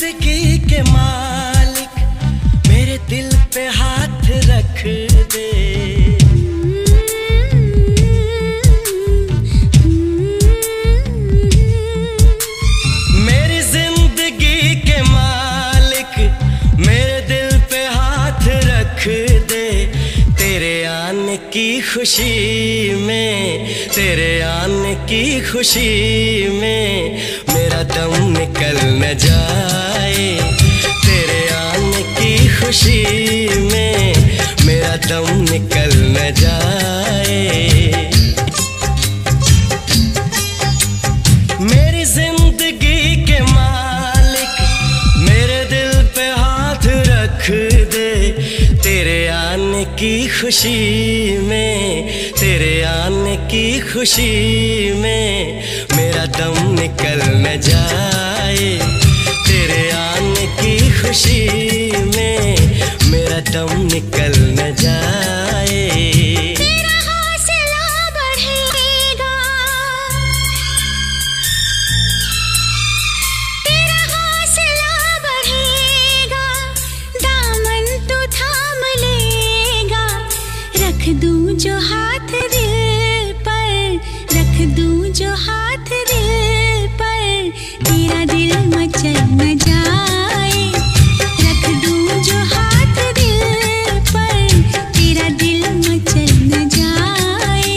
जिंदगी के मालिक मेरे दिल पे हाथ रख दे। मेरी जिंदगी के मालिक मेरे दिल पे हाथ रख दे। तेरे आने की खुशी में, तेरे आने की खुशी में मेरा दम निकल न जाए। तेरे आने की खुशी में मेरा दम निकल न जाए। मेरी जिंदगी के मालिक मेरे दिल पे हाथ रख दे। तेरे आने की खुशी में, तेरे आने की खुशी में मेरा दम निकल न जाए। तेरे आने की खुशी में मेरा दम निकल न जाए। तेरा हौसला बढ़ेगा, तेरा हौसला बढ़ेगा, दामन तू थाम लेगा। रख दूं जो हाथ दिल पर, रख दूं जो हाथ दिल पर, तेरा दिल मचल न जाए। रख दूं जो हाथ दिल पर, तेरा दिल मचल न जाए।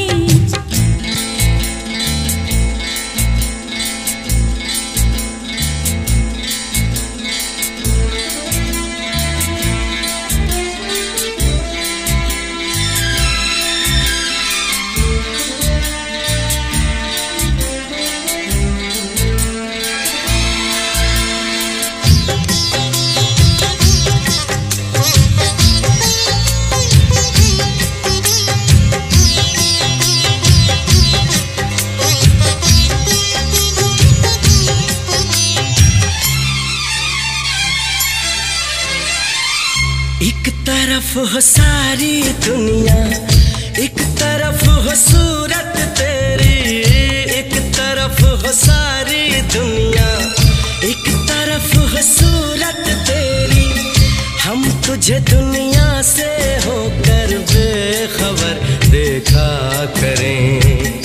एक तरफ हो सारी दुनिया, एक तरफ हो सूरत तेरी। एक तरफ हो सारी दुनिया, एक तरफ हो सूरत तेरी। हम तुझे दुनिया से होकर बेखबर देखा करें।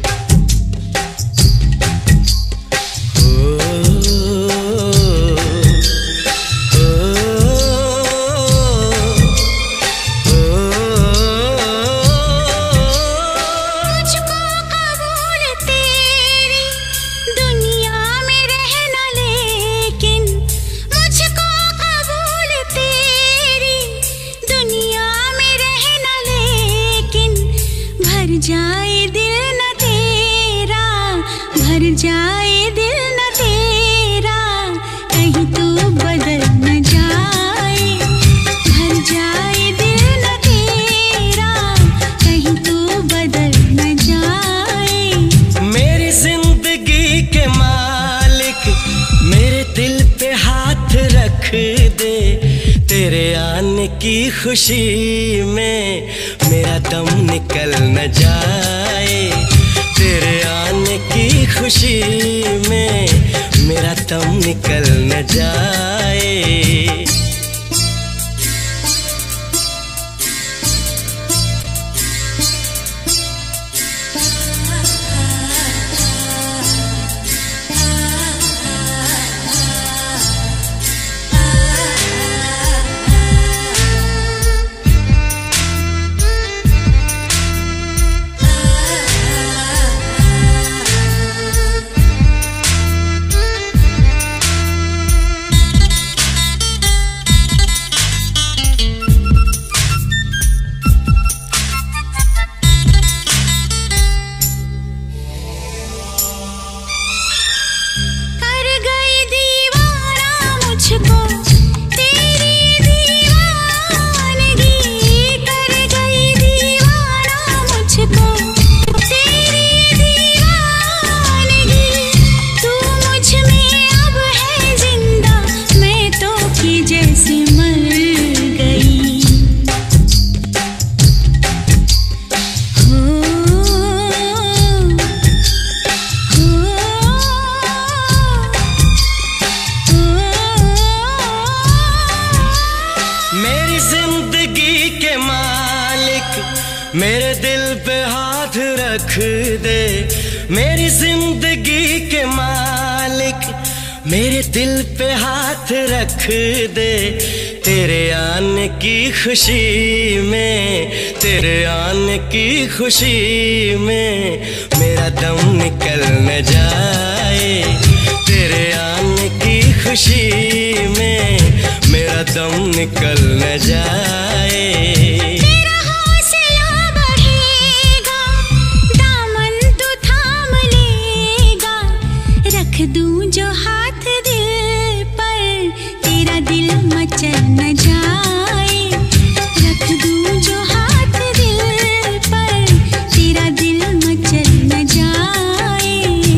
जाए दिल न तेरा, भर जाए दिल न तेरा, कहीं तू बदल न जाए। भर जाए दिल न तेरा, कहीं तू बदल न जाए। मेरी जिंदगी के मालिक मेरे दिल पे हाथ रख दे। तेरे आने की खुशी में मेरा दम निकल न जाए। तेरे आने की खुशी में मेरा दम निकल न जाए। दे। मेरी जिंदगी के मालिक मेरे दिल पे हाथ रख दे। तेरे आने की खुशी में, तेरे आने की खुशी में मेरा दम निकल न जाए। तेरे आने की खुशी में मेरा दम निकल न जाए। तेरा हौसला बढ़ेगा, दामन तू थाम लेगा। रख दूं जो हाथ दिल पर, तेरा दिल मचल न जाए। रख दूं जो हाथ दिल पर, तेरा दिल मचल न जाए।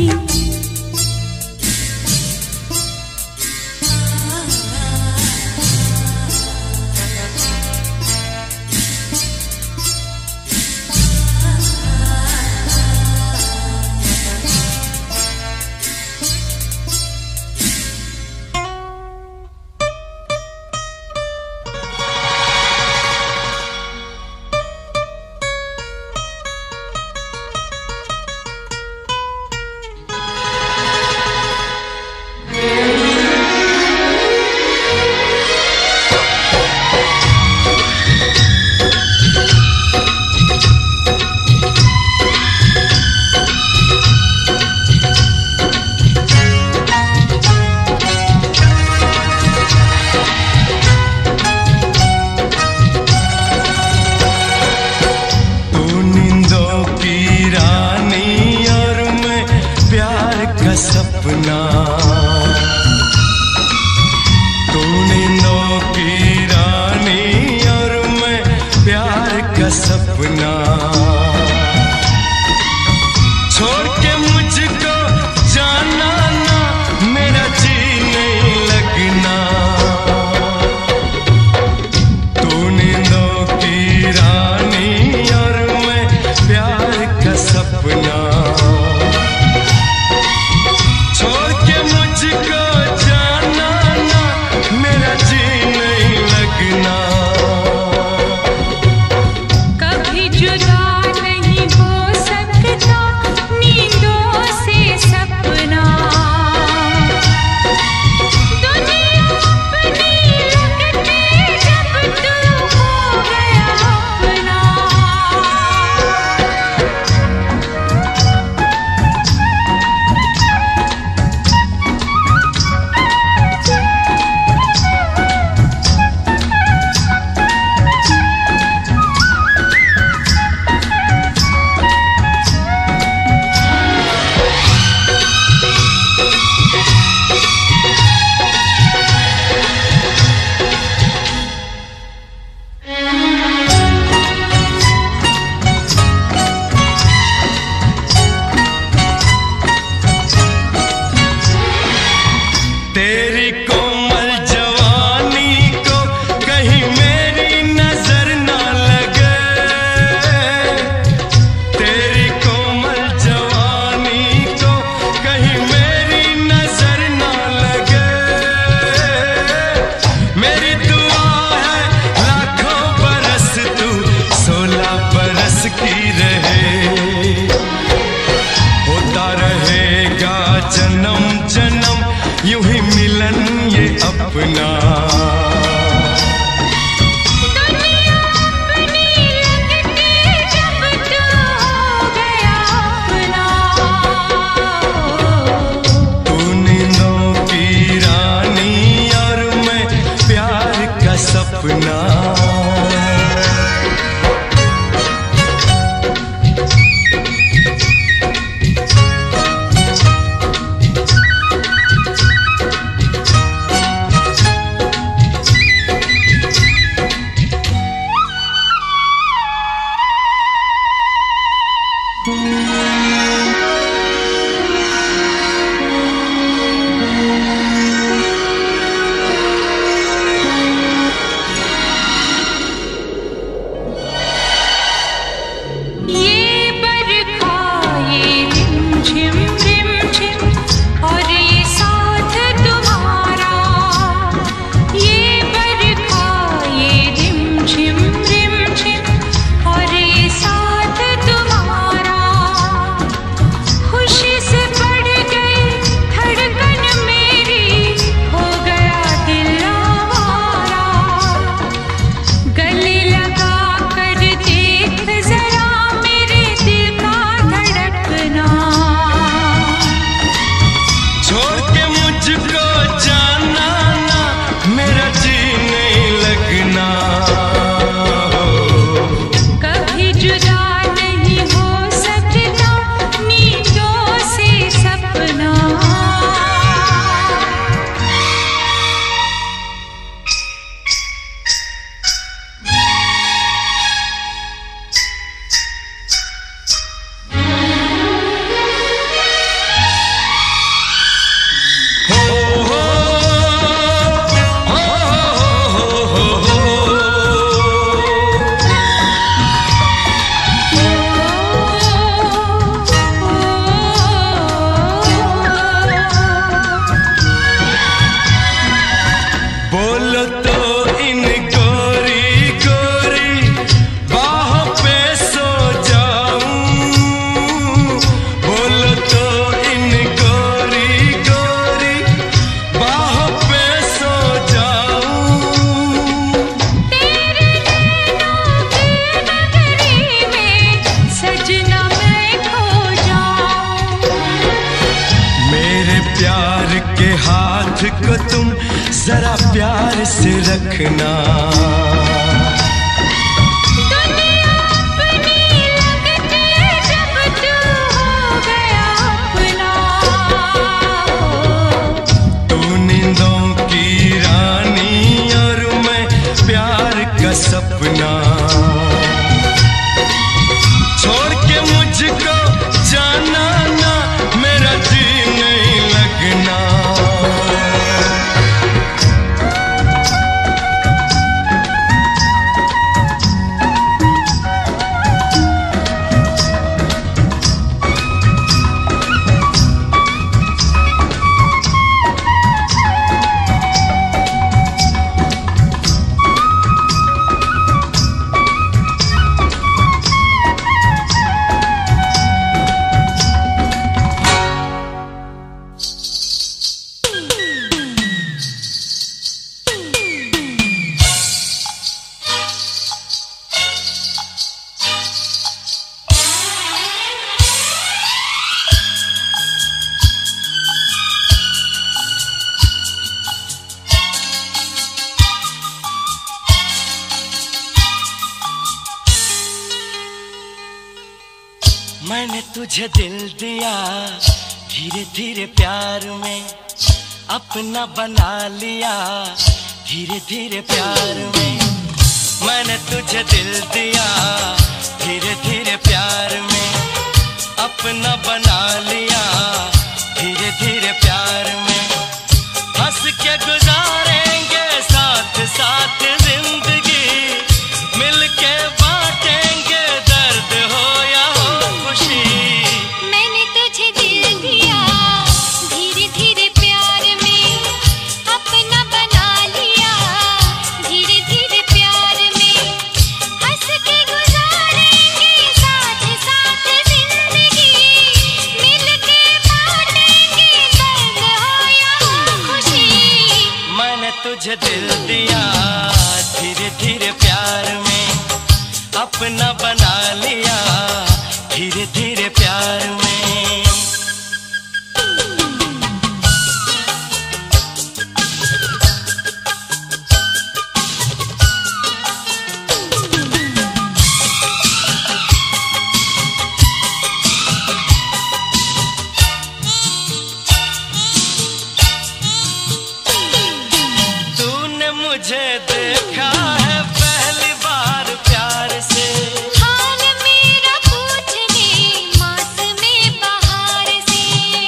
सपना तू नींदों की रानी और मैं प्यार का सपना। छोड़ के मुझको जाना ना, मेरा जी नहीं लगना। तू नींदों की रानी और मैं प्यार का सपना। तेरी कोमल जवानी को कहीं मेरी नजर ना लगे। तेरी कोमल जवानी को कहीं मेरी नजर ना लगे। मेरी दुआ है लाखों बरस तू 16 बरस की रहे। होता रहेगा जन्म जन्म यूं ही मिलन ये अपना। दुनिया अपनी लगती जब तू हो गया अपना। तू नींदों की रानी और मैं प्यार का सपना। प्यार के हाथ को तुम जरा प्यार से रखना। सपना छोड़ के मुझको जाना ना, मेरा जी नहीं लगना। मैंने तुझे दिल दिया धीरे धीरे प्यार में, अपना बना लिया धीरे धीरे प्यार में। मैंने तुझे दिल दिया धीरे धीरे प्यार में, अपना बना लिया धीरे धीरे प्यार में। हंस के गुजारेंगे साथ साथ जिंदगी, मिलके बांटेंगे दर्द हो या हो खुशी। मैंने तुझे दिल दिया धीरे धीरे प्यार में, अपना बना लिया धीरे धीरे प्यार में। हंस के गुजारेंगे साथ साथ जिंदगी, मिलके बांटेंगे दर्द हो या हो खुशी। मैंने तुझे दिल दिया धीरे धीरे प्यार में, अपना बना लिया धीरे धीरे प्यार में। तूने मुझे देखा है पहली बार प्यार से, हाल मेरा पूछने मौसमे बहार से।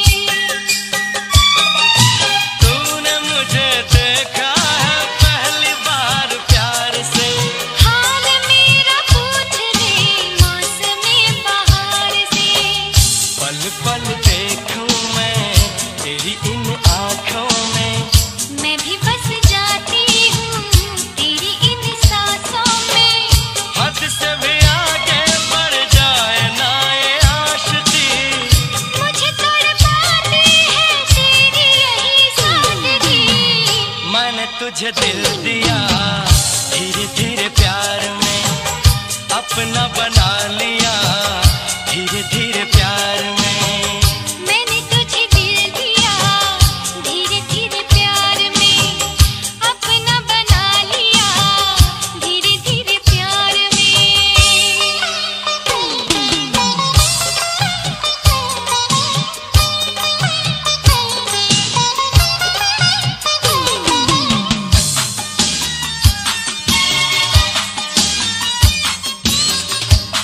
तूने मुझे देखा है पहली बार प्यार से, हाल मेरा पूछने मौसमे बहार से। पल पल देखूं मैं तेरी इन आँखों में, मैं भी बस जाती हूँ तेरी इन सांसों में। हद से भी आगे बढ़ जाए ना ये आशिकी, मुझे तड़पाती है तेरी यही सादगी। मैंने तुझे दिल दिया धीरे धीरे प्यार में, अपना बना लिया धीरे धीरे प्यार में। मैंने तुझे दिल दिया धीरे धीरे प्यार में, अपना बना लिया धीरे धीरे प्यार में।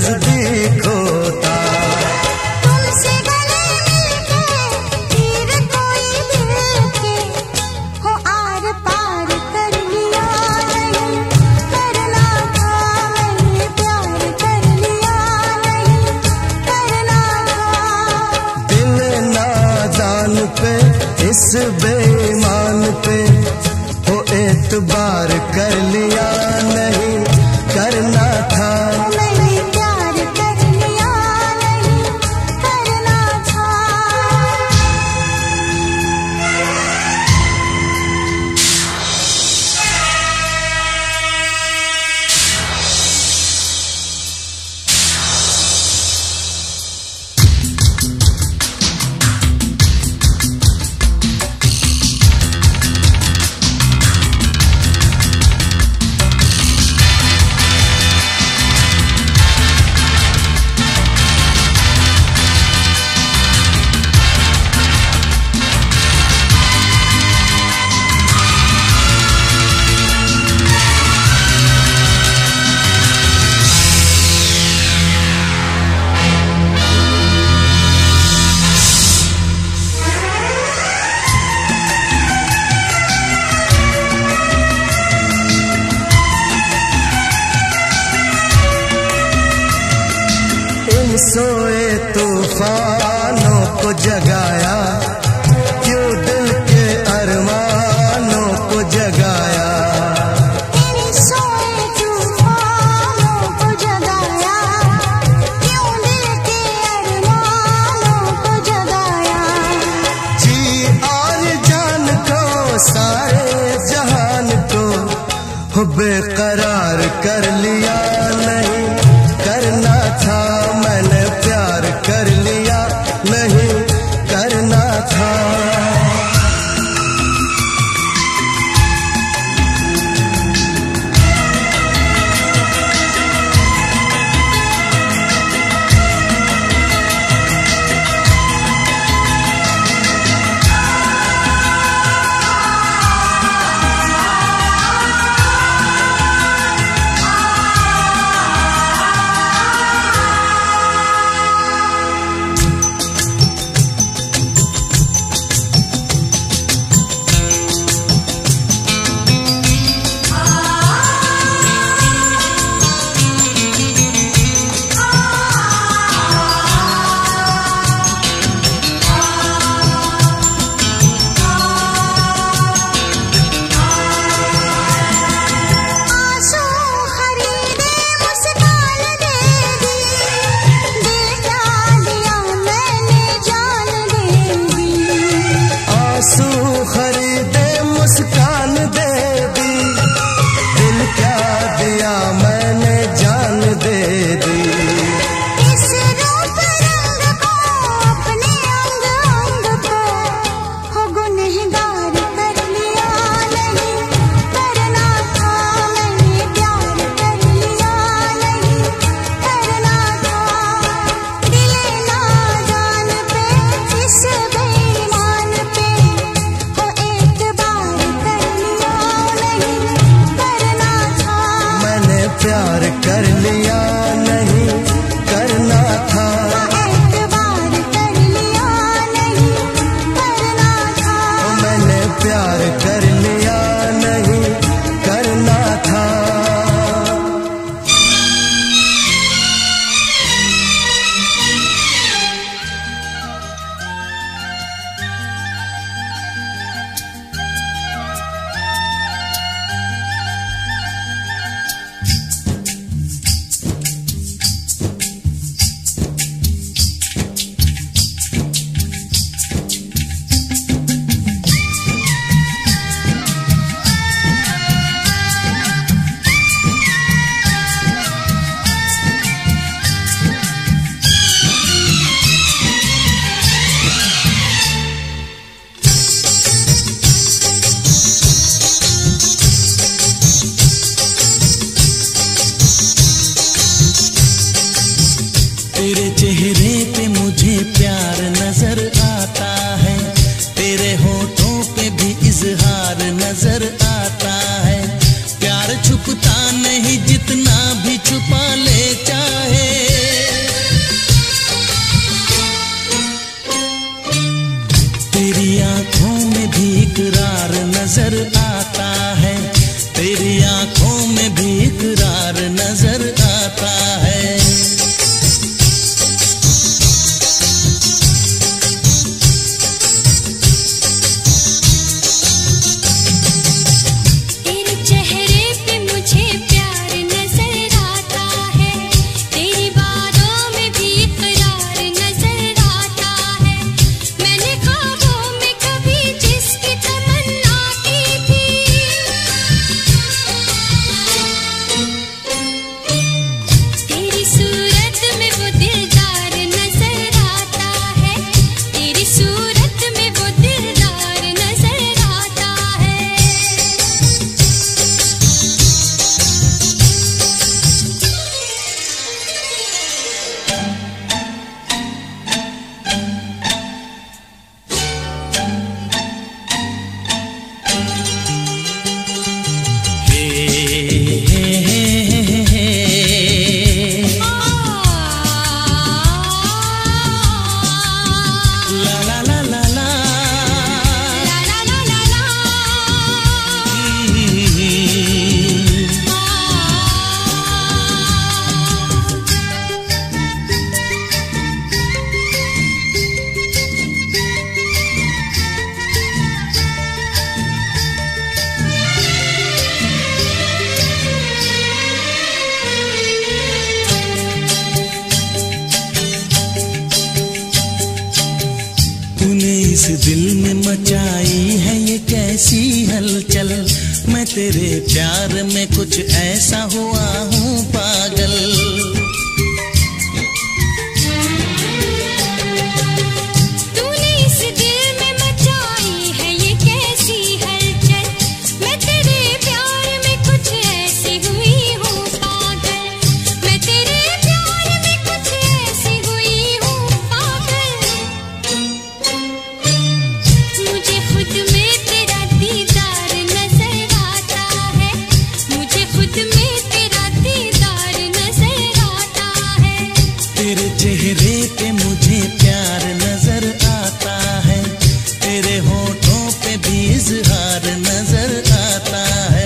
नजदीक होता। तुमसे गले मिलके तीर कोई दिल के हो आर पार कर लिया नहीं, करना था मैंने प्यार कर लिया नहीं, करना था। दिल नादान पे इस बेईमान पे हो एतबार कर लिया नहीं, करना था। मैंने प्यार कर लिया नहीं, करना था। सोए तूफानों को जगाया, क्यों दिल के अरमानों को जगाया। सोए तूफानों को जगाया, क्यों दिल के अरमानों को जगाया। जी और जान को सारे जहान को हो बेकरार कर लिया नहीं, करना था। मैंने प्यार कर लिया नहीं, करना था। प्यार कर लिया नहीं, करना था। एतबार कर लिया नहीं, करना था। मैंने प्यार कर लिया नहीं, करना था। तेरे चेहरे पे मुझे प्यार नजर आता है, तेरे होठों पे भी इजहार नजर आता है। प्यार छुपता नहीं जितना भी छुपा ले चाहे, दिल में मचाई है ये कैसी हलचल, मैं तेरे प्यार में कुछ ऐसा हुआ हूँ पागल। तूने इस दिल में मचाई है ये कैसी हलचल, मैं तेरे प्यार में कुछ ऐसी हुई हूँ पागल। मैं तेरे प्यार में कुछ ऐसी हुई हूँ पागल। मुझे खुद में तेरा दीदार नजर आता है, मुझे खुद में तेरा दीदार नजर आता है। तेरे चेहरे पे मुझे प्यार नजर आता है, तेरे होठों पे भी इज़हार नजर आता है।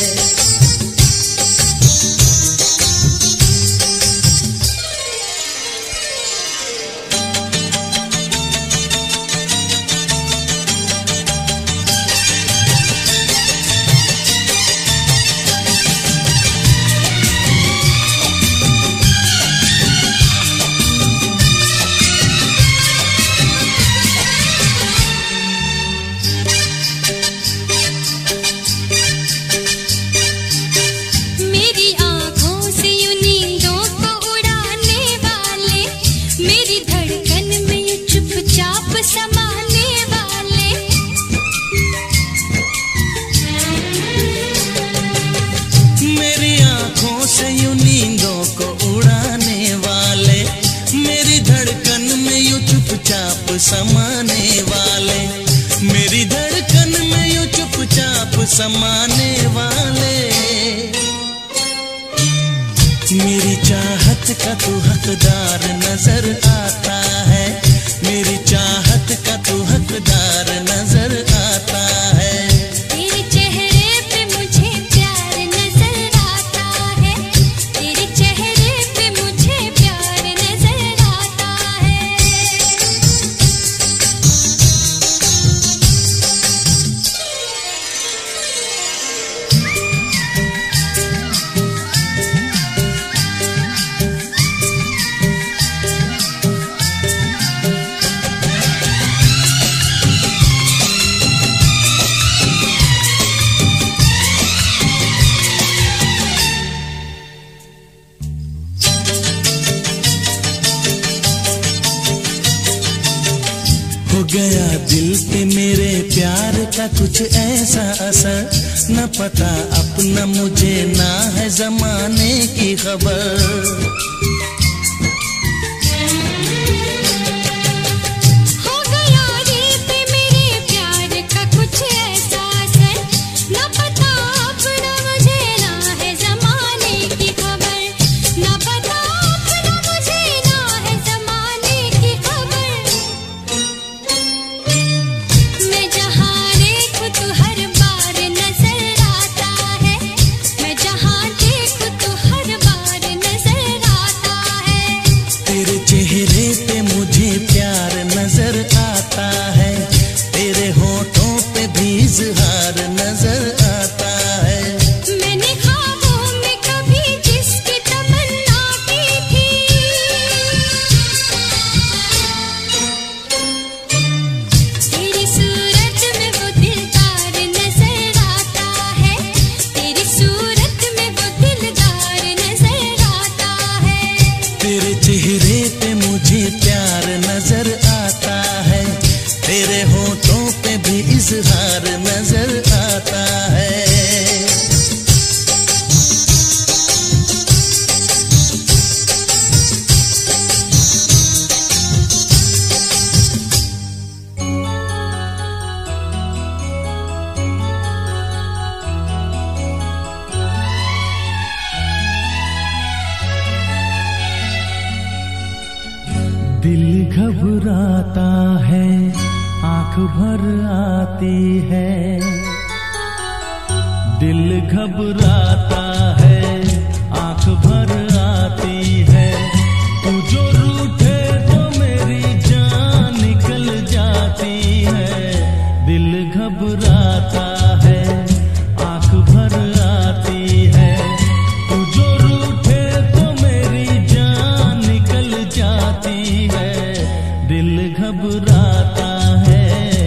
मेरी आँखों से यूं नींदों को उड़ाने वाले, मेरी धड़कन में यूं चुपचाप समाने वाले। मेरी आंखों से यूं नींदों को उड़ाने वाले, मेरी धड़कन में यूं चुपचाप समाने वाले, मेरी धड़कन में यूं चुपचाप समाने वाले। मेरी चाहत का तू हकदार नजर आता है, मेरी चाहत का तू हकदार नजर आता है। तेरे चेहरे पे मुझे प्यार नजर आता है, तेरे चेहरे पे मुझे प्यार नजर आता है। हो गया दिल पे मेरे प्यार का कुछ ऐसा असर, न पता अपना मुझे ना है जमाने की खबर। हो गया दिल पे मेरे प्यार का कुछ ऐसा असर, न पता अपना मुझे ना है जमाने की खबर, न पता अपना मुझे ना है जमाने की खबर। मैं जहाँ देखूं तू हर बार नजर आता है, मैं जहाँ देखूं तू हर बार नजर आता है। तेरे चेहरे पे मुझे प्यार नजर आता है, तेरे होठों पे भी इज़हार नजर आता है। मैंने ख्वाबों में कभी जिसकी तमन्ना की थी, तेरी सूरत में वो दिलदार नजर आता है, तेरी सूरत में वो दिलदार नजर आता है। तेरे चेहरे पे मुझे प्यार नजर आता है, तेरे होठों पे भी इज़हार नजर आता है। दिल घबराता है, आंख भर आती है, दिल घबराता है, आंख भर आती है। तू जो रूठे तो मेरी जान निकल जाती है। दिल घबराता है, आंख भर आती है। तू जो रूठे तो मेरी जान निकल जाती है। दिल घबराता है।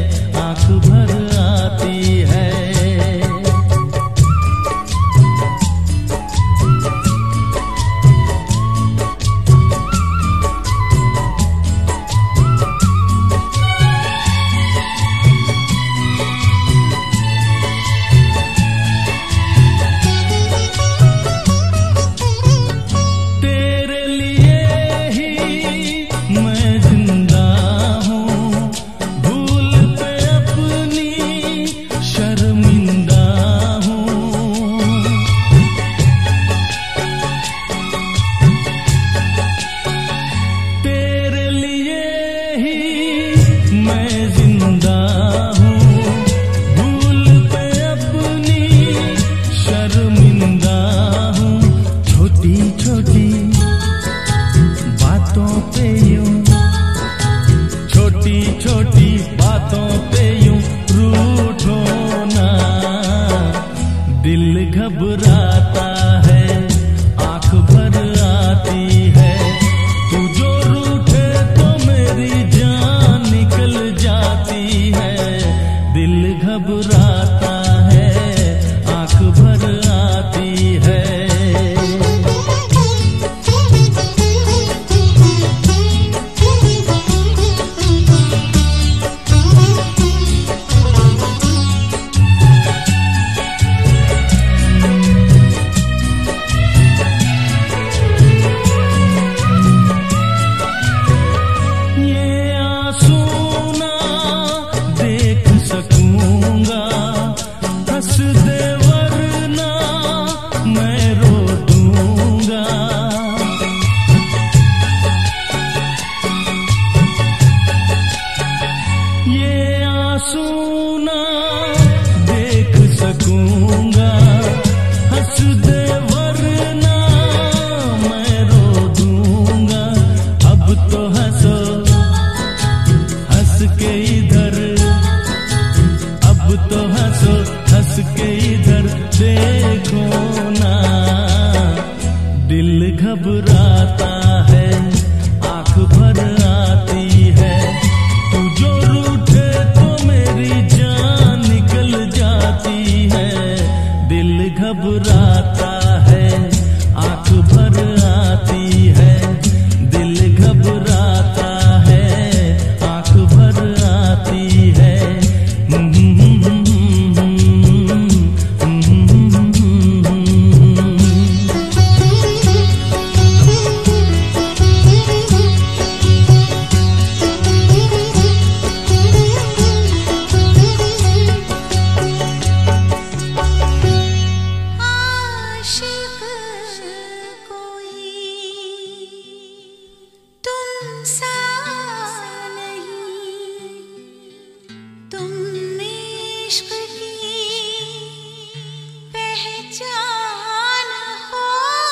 सा नहीं, तुम इश्क की पहचान हो।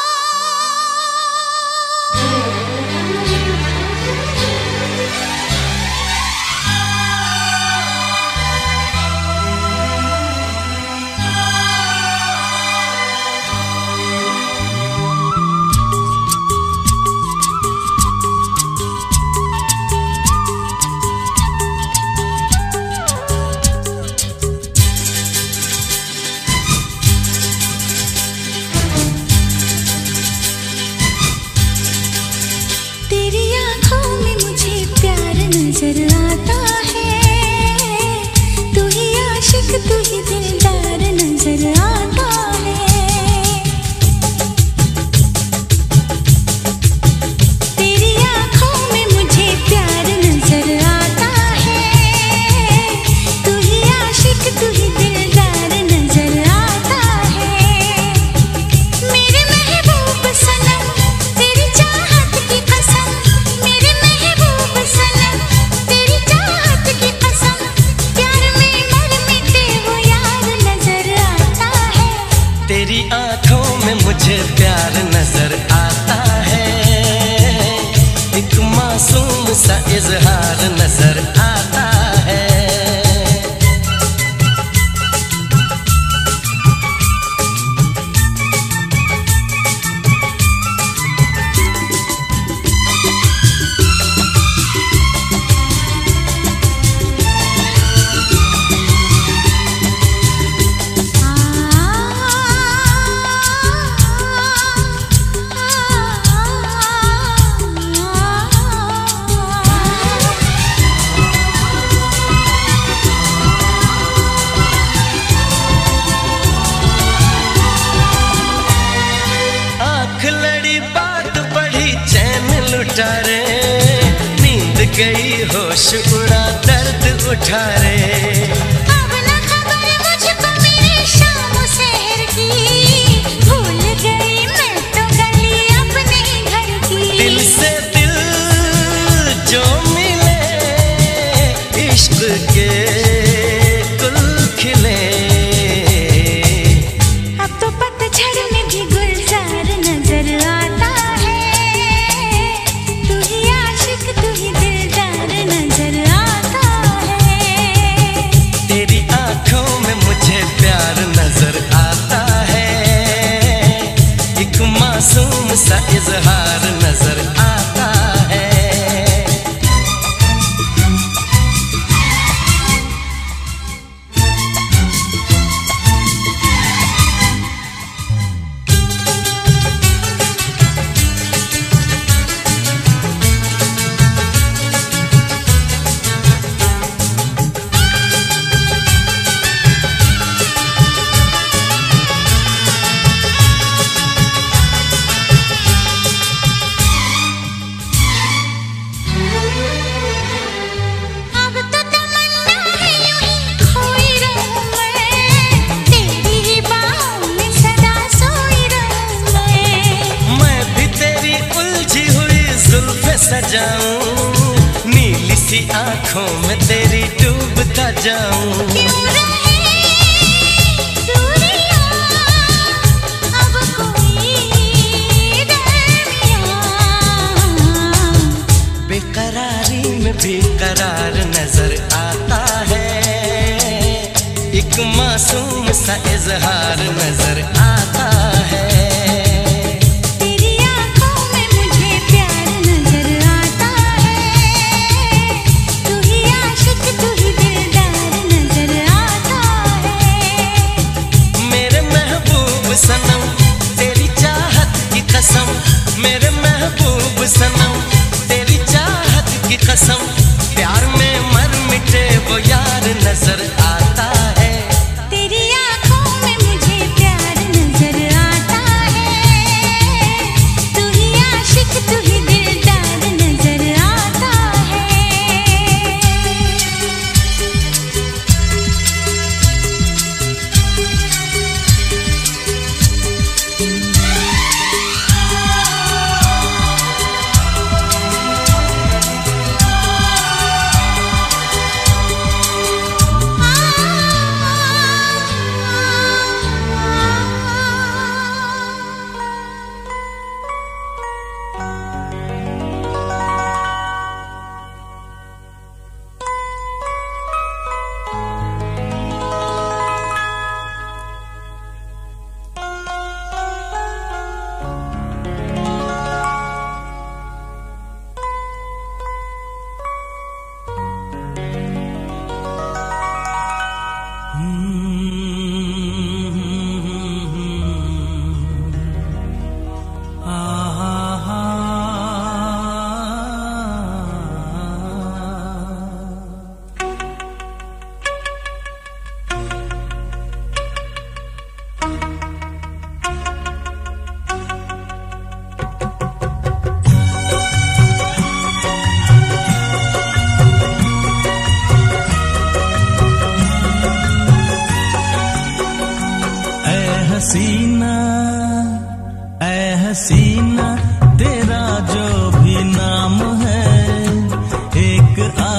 तेरी आँखों में मुझे प्यार नजर आता है, तू ही आशिक तू ही दिलदार नजर आता है। तेरी आँखों में मुझे प्यार नजर आता है, तू ही आशिक तू ही दिलदार नजर आता है। मेरे महबूब सनम तेरी चाहत की कसम, मेरे महबूब सनम तेरी चाहत की कसम, प्यार में मर मिटे वो यार नजर आता है। तेरी आंखों में मुझे प्यार नजर आता है, एक मासूम सा इजहार नजर आता है। लुटा रे नींद गई होश उड़ा दर्द उठा रे। अब न खबर मुझको मेरी शाम शहर की, भूल गई मैं तो गली अपने घर की। दिल से दिल जो मिले इश्क के गुल खिले, अब तो पतझड़ में भी गुलजार नजर आता है, तू ही आशिक तू ही दिलदार नजर आता है। तेरी आंखों में मुझे प्यार नजर आता है, एक मासूम सा इजहार नजर आता है। सजाऊं नीली सी आंखों में तेरी डूबता जाऊं। क्यों रहे दूरियां अब कोई दरमियां, बेकरारी में भी करार नजर आता है, एक मासूम सा इजहार नजर आता है। सनम तेरी चाहत की कसम, मेरे महबूब सनम तेरी चाहत की कसम, प्यार में मर मिटे वो यार नजर आता है। तेरी आंखों में मुझे प्यार नजर आता है, तू ही आशिक तू ही दिलदार नजर आता है।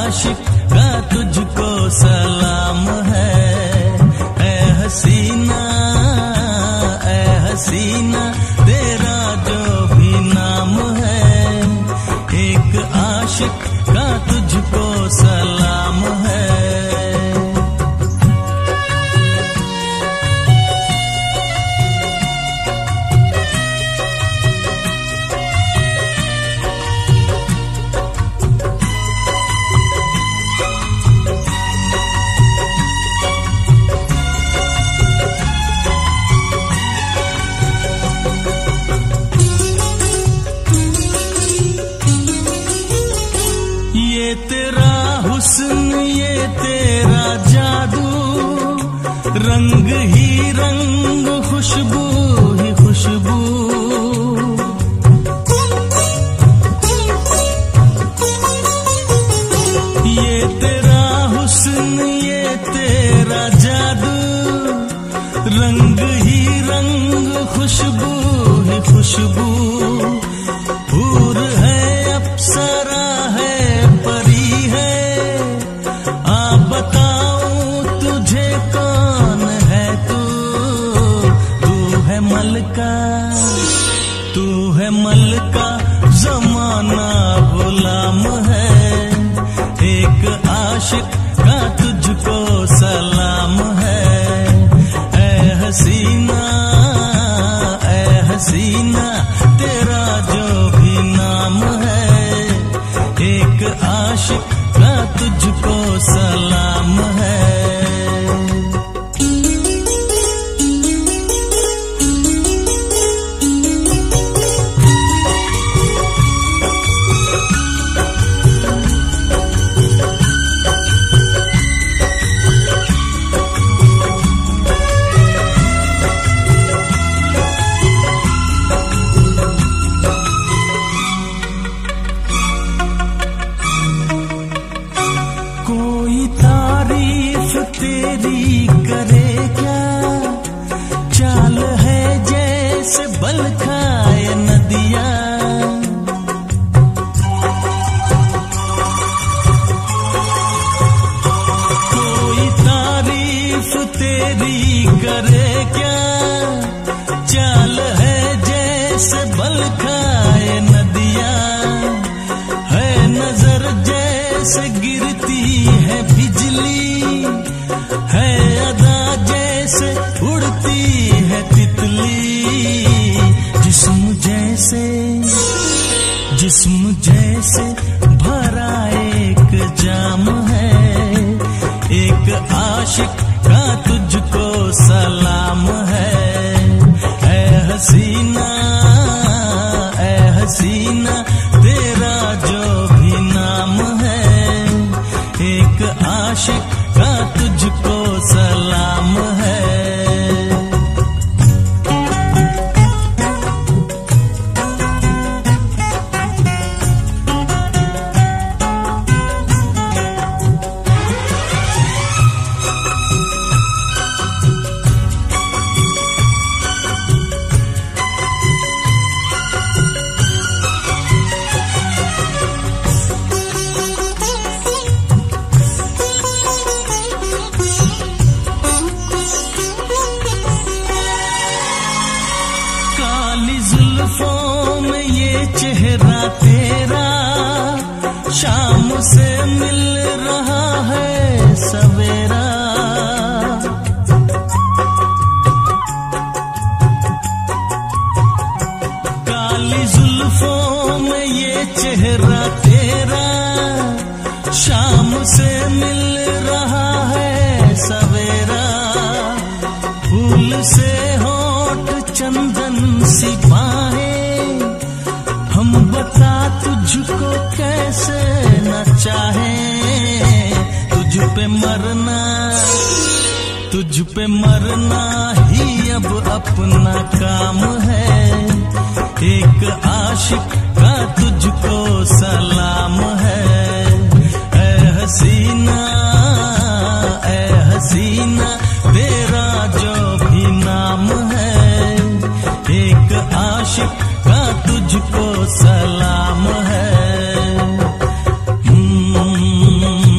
आशिक का तुझको सलाम है। ऐ हसीना तेरा जो भी नाम है, एक आशिक का तुझको सलाम है। ये तेरा हुस्न, ये तेरा जादू, रंग ही रंग, खुशबू ही खुशबू। ये तेरा हुस्न, ये तेरा जादू, रंग ही रंग, खुशबू ही खुशबू। हूर है, अप्सरा है, परी है, आ बताऊं तुझे कौन है तू। तू है मलका, तू है मलका, जमाना गुलाम है। एक आशिक का तुझको सलाम है। ऐ हसीना तेरा जो भी नाम है, एक आशिक का तुझको सलाम है। कोई तारीफ तेरी करे क्या, चाल है जैसे बल खाए नदिया। कोई तारीफ तेरी करे क्या, चाल है जैसे बल खाए नदिया। है नजर जैसे गिरती है बिजली, है अदा जैसे उड़ती है तितली। जिस्म जैसे भरा एक जाम है, एक आशिक का तुझको सलाम है। ऐ हसीना तेरा जो भी नाम है, एक आशिक का तुझको सलाम है। जुल्फों में ये चेहरा तेरा, शाम से मिल रहा है सवेरा। काली जुल्फों में ये चेहरा तेरा, शाम से मिल रहा है सवेरा। फूल से होठ चंदन सी बाहें, हम बता तुझको कैसे न चाहें। तुझ पे मरना ही अब अपना काम है। एक आशिक का तुझको सलाम है। ऐ हसीना तेरा जो भी नाम है, एक आशिक का तुझको सलाम है।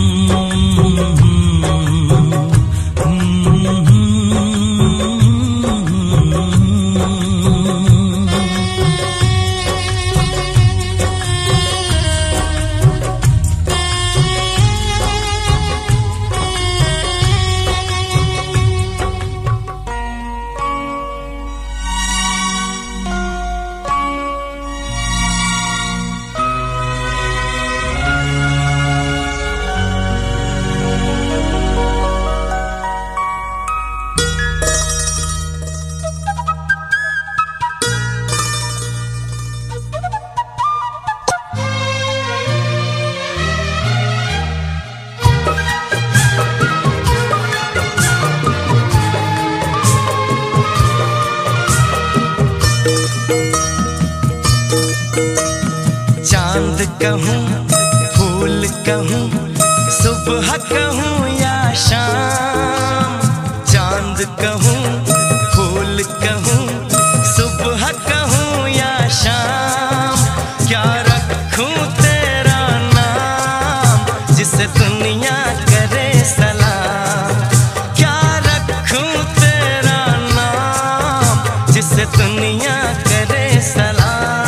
कहूँ फूल कहूँ सुबह कहूँ या शाम, चांद कहूँ फूल कहूँ सुबह कहूँ या शाम, क्या रखूँ तेरा नाम जिसे दुनिया करे सलाम, क्या रखूँ तेरा नाम जिसे दुनिया करे सलाम।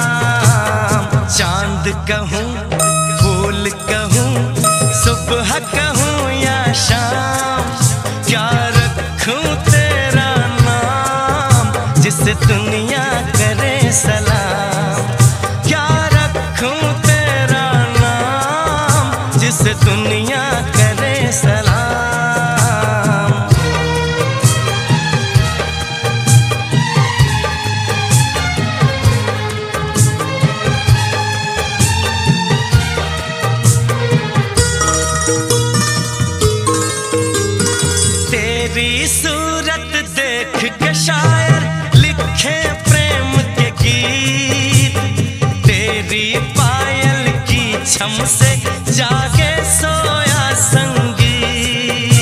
चांद कहूँ फूल कहूँ सुबह कहूँ या शाम, क्या रखूँ तेरा नाम जिसे दुनिया करे सलाम, क्या रखूँ तेरा नाम जिसे दुनिया करे सलाम। तेरी सूरत देख के शायर लिखे प्रेम के गीत, तेरी पायल की छम से जागे सोया संगीत,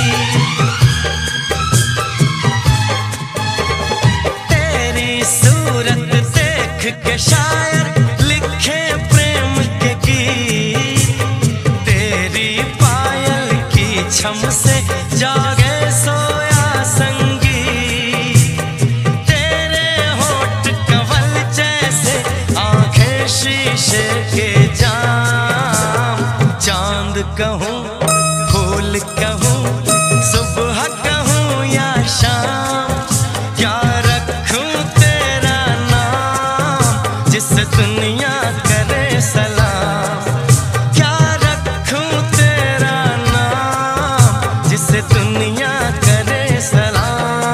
तेरी सूरत देख के शायर लिखे प्रेम के गीत, तेरी पायल की छम से जागे सोया संगीत, तेरे होठ कवल जैसे आंखें शीशे के जाम, चांद कहूँ फूल कहूँ सुबह कहूँ या शाम, क्या रखूँ तेरा नाम जिसे दुनिया करे सलाम, क्या रखूँ तेरा नाम जिसे दुनिया करे सलाम।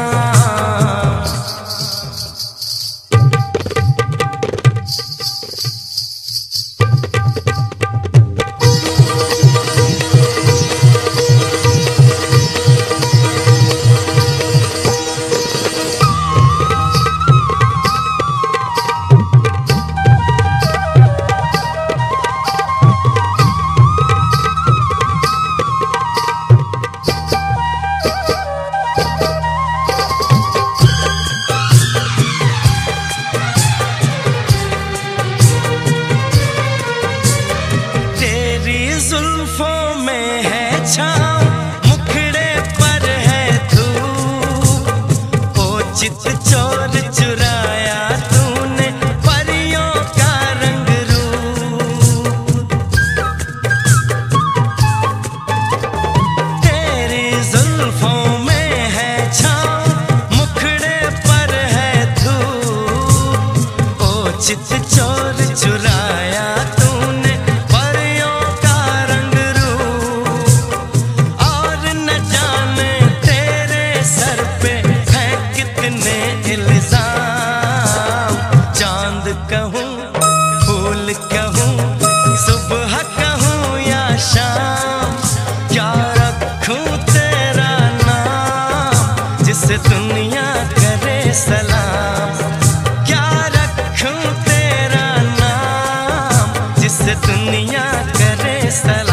जुल्फों में है छाँव, मुखड़े पर है धूप, ओ चित चोर चुराया तूने परियों का रंग रूप, तेरी जुल्फों में है छाँव, मुखड़े पर है धूप, ओ चित चोर चुराया तूने परियों का रंग रूप, और न जाने तेरे सर पे है कितने इल्जाम, चांद कहूँ फूल कहूँ सुबह कहूँ या शाम, क्या रखूँ तेरा नाम जिसे दुनिया करे सलाम, क्या रखूँ तेरा नाम जिसे दुनिया करे सलाम।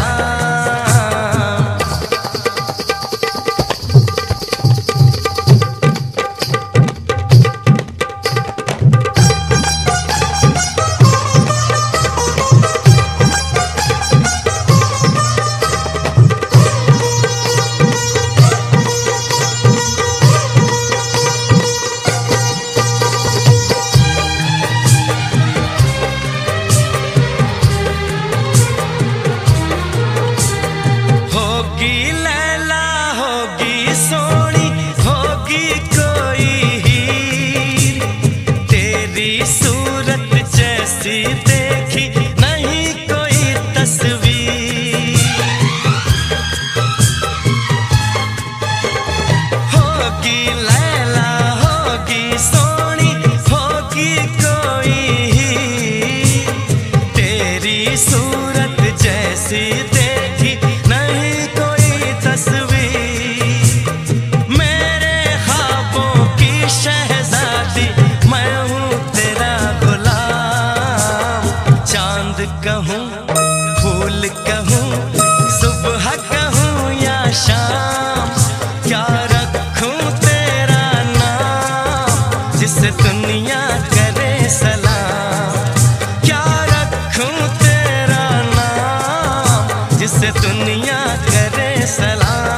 बोल कहूँ, सुबह कहूँ या शाम, क्या रखूँ तेरा नाम जिसे दुनिया करे सलाम। क्या रखूँ तेरा नाम जिसे दुनिया करे सलाम।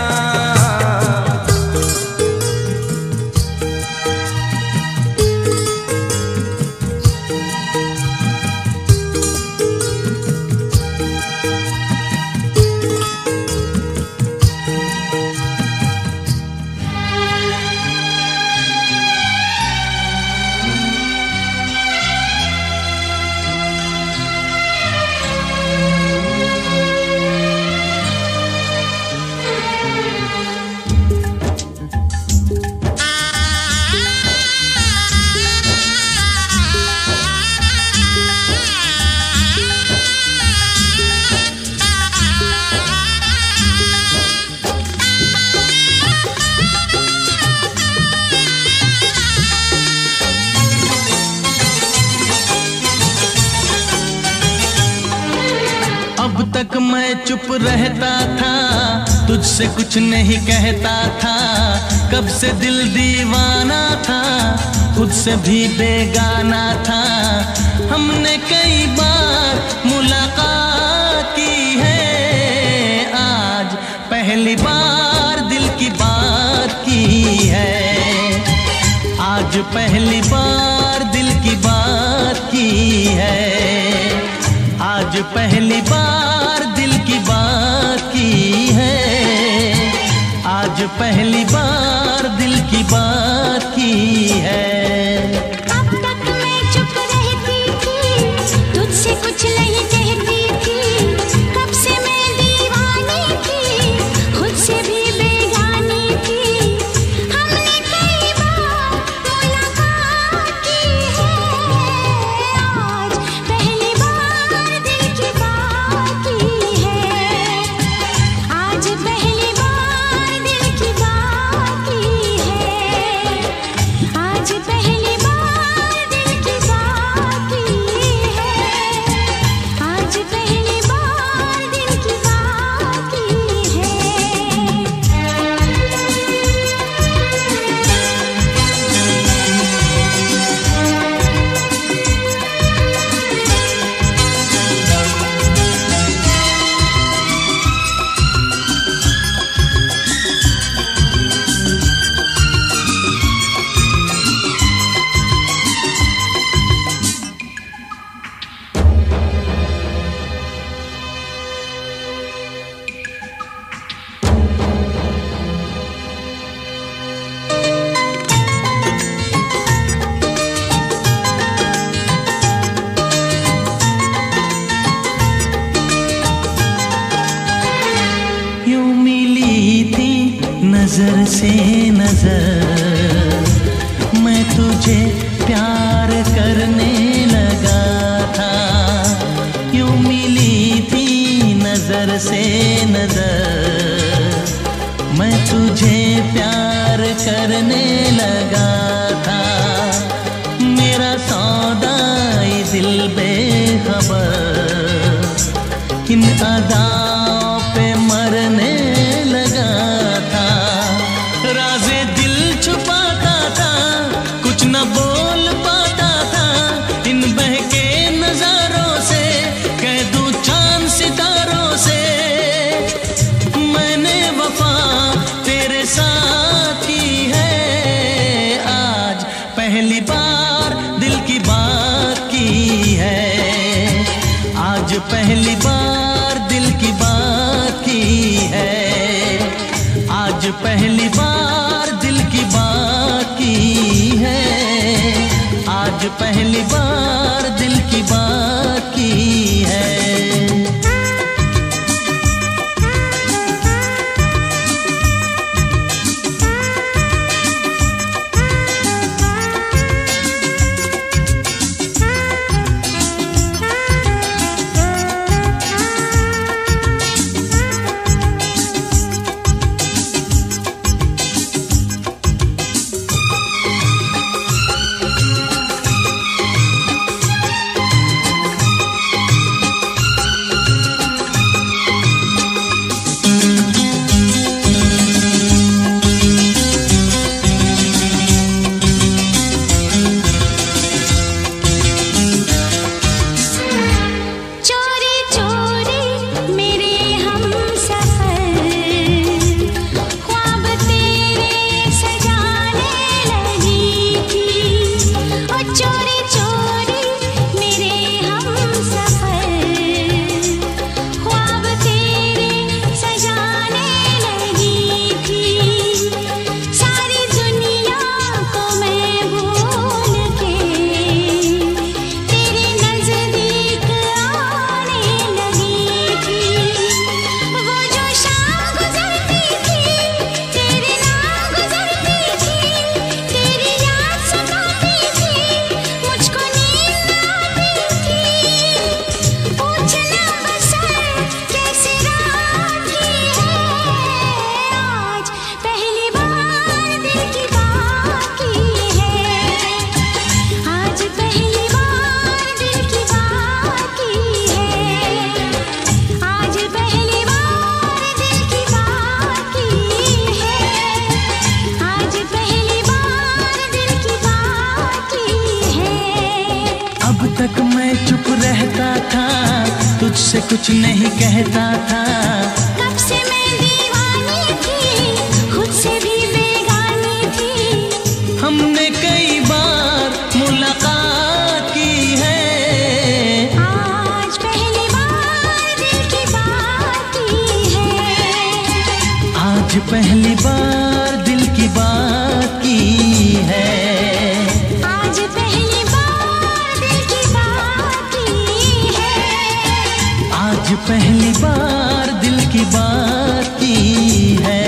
अब तक मैं चुप रहता था, तुझसे कुछ नहीं कहता था। कब से दिल दीवाना था, खुद से भी बेगाना था। हमने कई बार मुलाकात की है, आज पहली बार दिल की बात की है। आज पहली बार दिल की बात की है। आज पहली बार दिल की बात की है। आज पहली बार दिल की बात की है। अब तक मैं चुप रहती थी, तुझसे कुछ नहीं कहती थी। कब से मैं दीवानी थी, खुद से भी बेगानी थी। हमने कई बार मुलाकात की है, आज पहली बार दिल की बात की है। आज पहली बार दिल की बात की है। आज पहली बार दिल की बात की है। आज पहली बार दिल की बात की यूं मिली थी नजर से नजर, मैं तुझे प्यार करने लगा था। यूं मिली थी नजर से नजर, मैं तुझे प्यार करने लगा था। मेरा सौदाई दिल बेखबर इन अदाओं पे मरने लगा था। राज़े दिल छुपाता था, कुछ न बोल पाता था। इन बहके नजारों से कह दूं चांद सितारों से, मैंने वफा तेरे साथ की है। आज पहली बार दिल की बात की है। आज पहली बार दिल की बात से कुछ नहीं कहता था, कब से मैं दीवानी थी, खुद से भी बेगानी थी। हमने कई बार मुलाकात की है, आज पहली बार दिल की बात की है। आज पहली बार दिल की बात की है। आज पहली बार दिल की बात की है। आज पहली बार दिल की बात की है।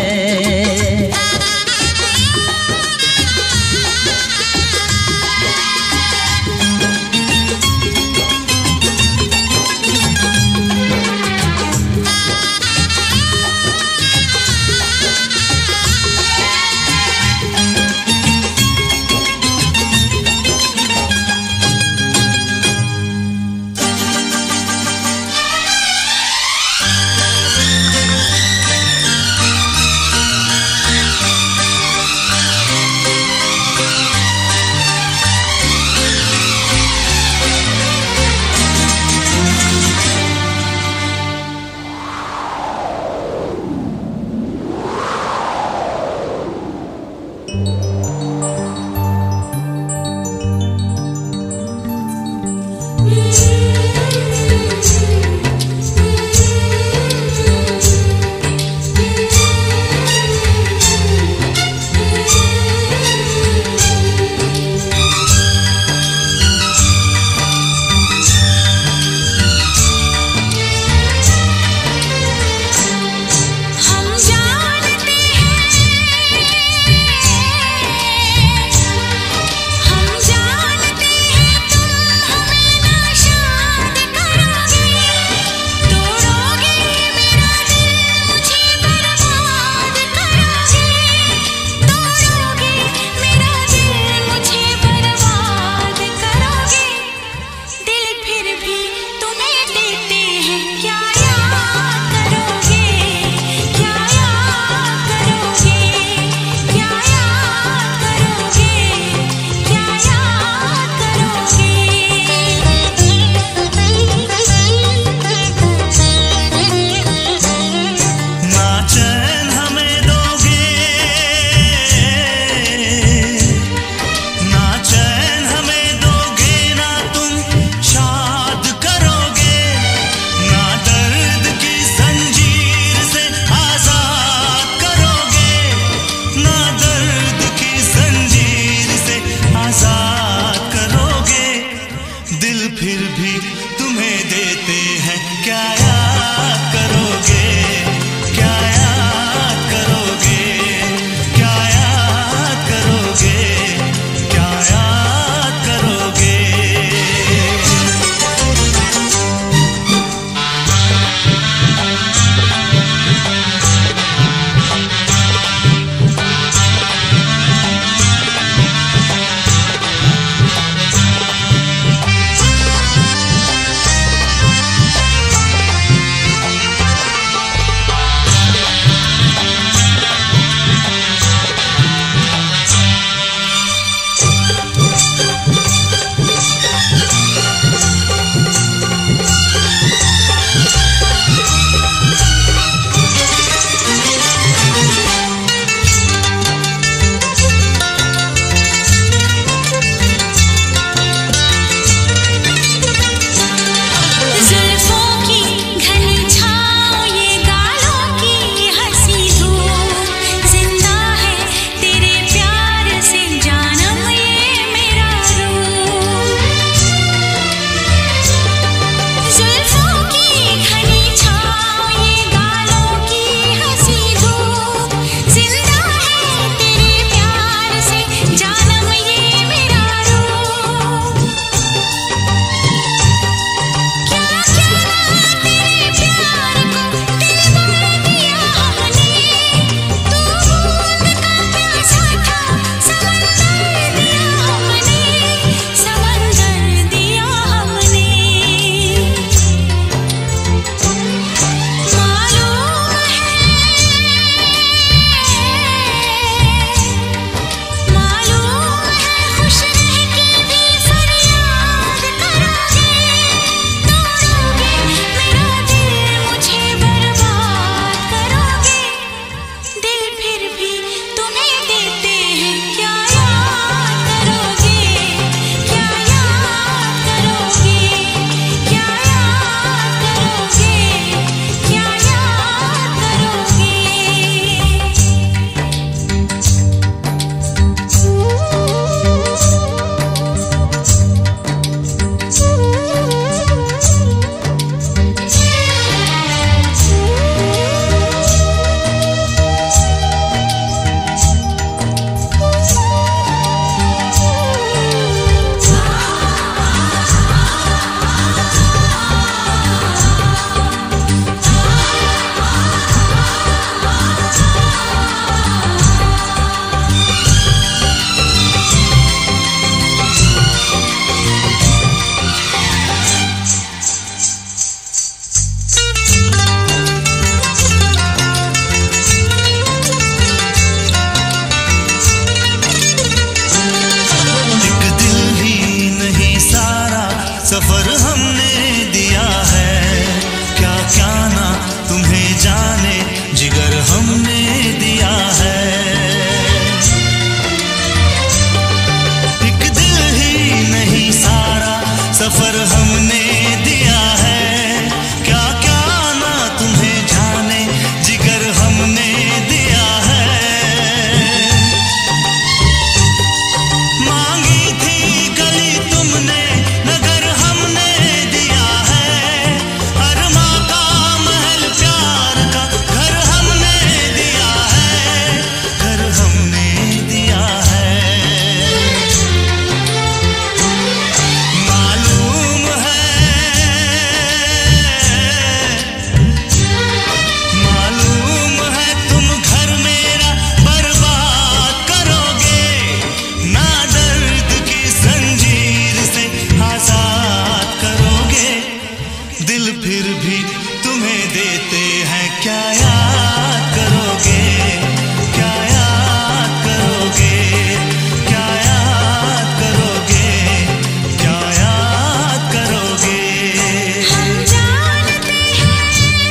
क्या याद करोगे, क्या याद करोगे, क्या याद करोगे, क्या याद करोगे। हम जानते हैं,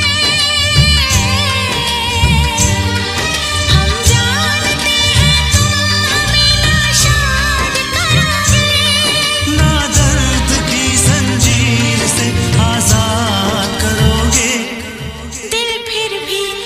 हम जानते हैं तुम हमें नाशाद करोगे। ना दर्द की जंजीर से आजाद करोगे। दिल फिर भी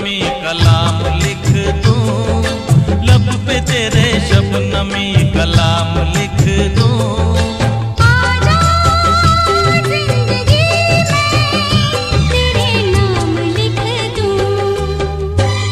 शबनमी कलाम लिख दूं, लब पे तेरे शबनमी कलाम लिख दूं। आजा जिंदगी में तेरे नाम लिख दूं,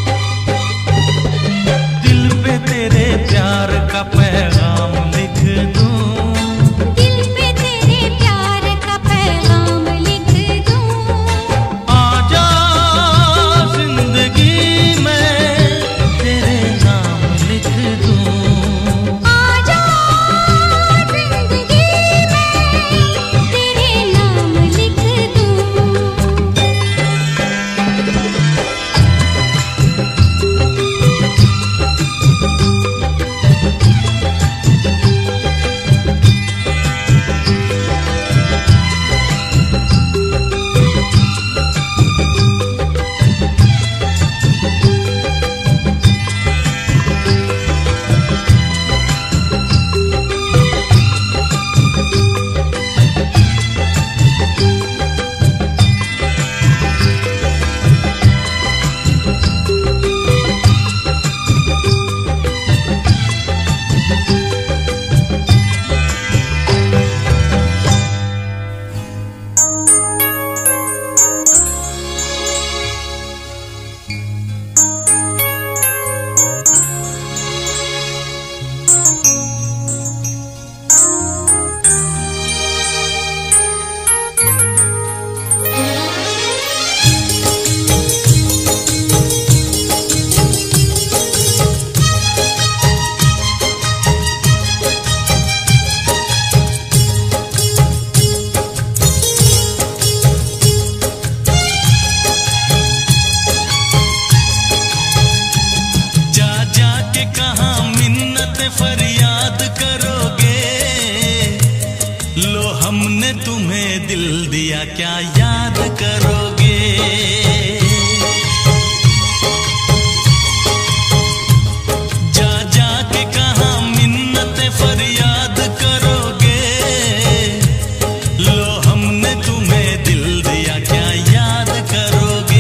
दिल पे तेरे प्यार का पैगाम लिख दूं, दिल पे तेरे प्यार का पैगाम लिख दूं। आजा जिंदगी में तेरे नाम लिख दूं, आजा जिंदगी में तेरे नाम लिख दूं। फरियाद करोगे, लो हमने तुम्हें दिल दिया क्या याद करोगे। जा जा के कहाँ मिन्नतें फरियाद करोगे, लो हमने तुम्हें दिल दिया क्या याद करोगे।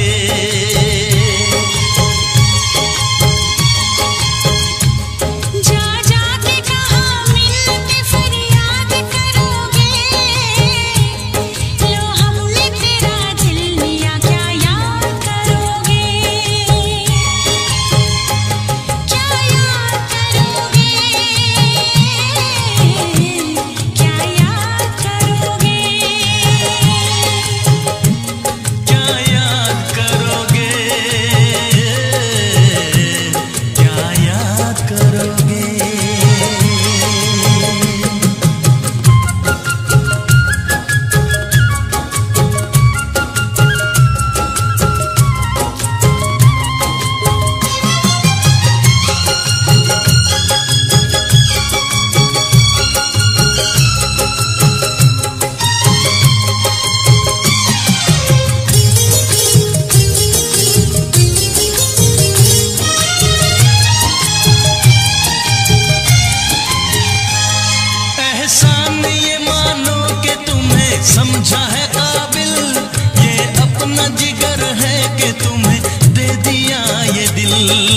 समझा है काबिल, ये अपना जिगर है कि तुम्हें दे दिया ये दिल।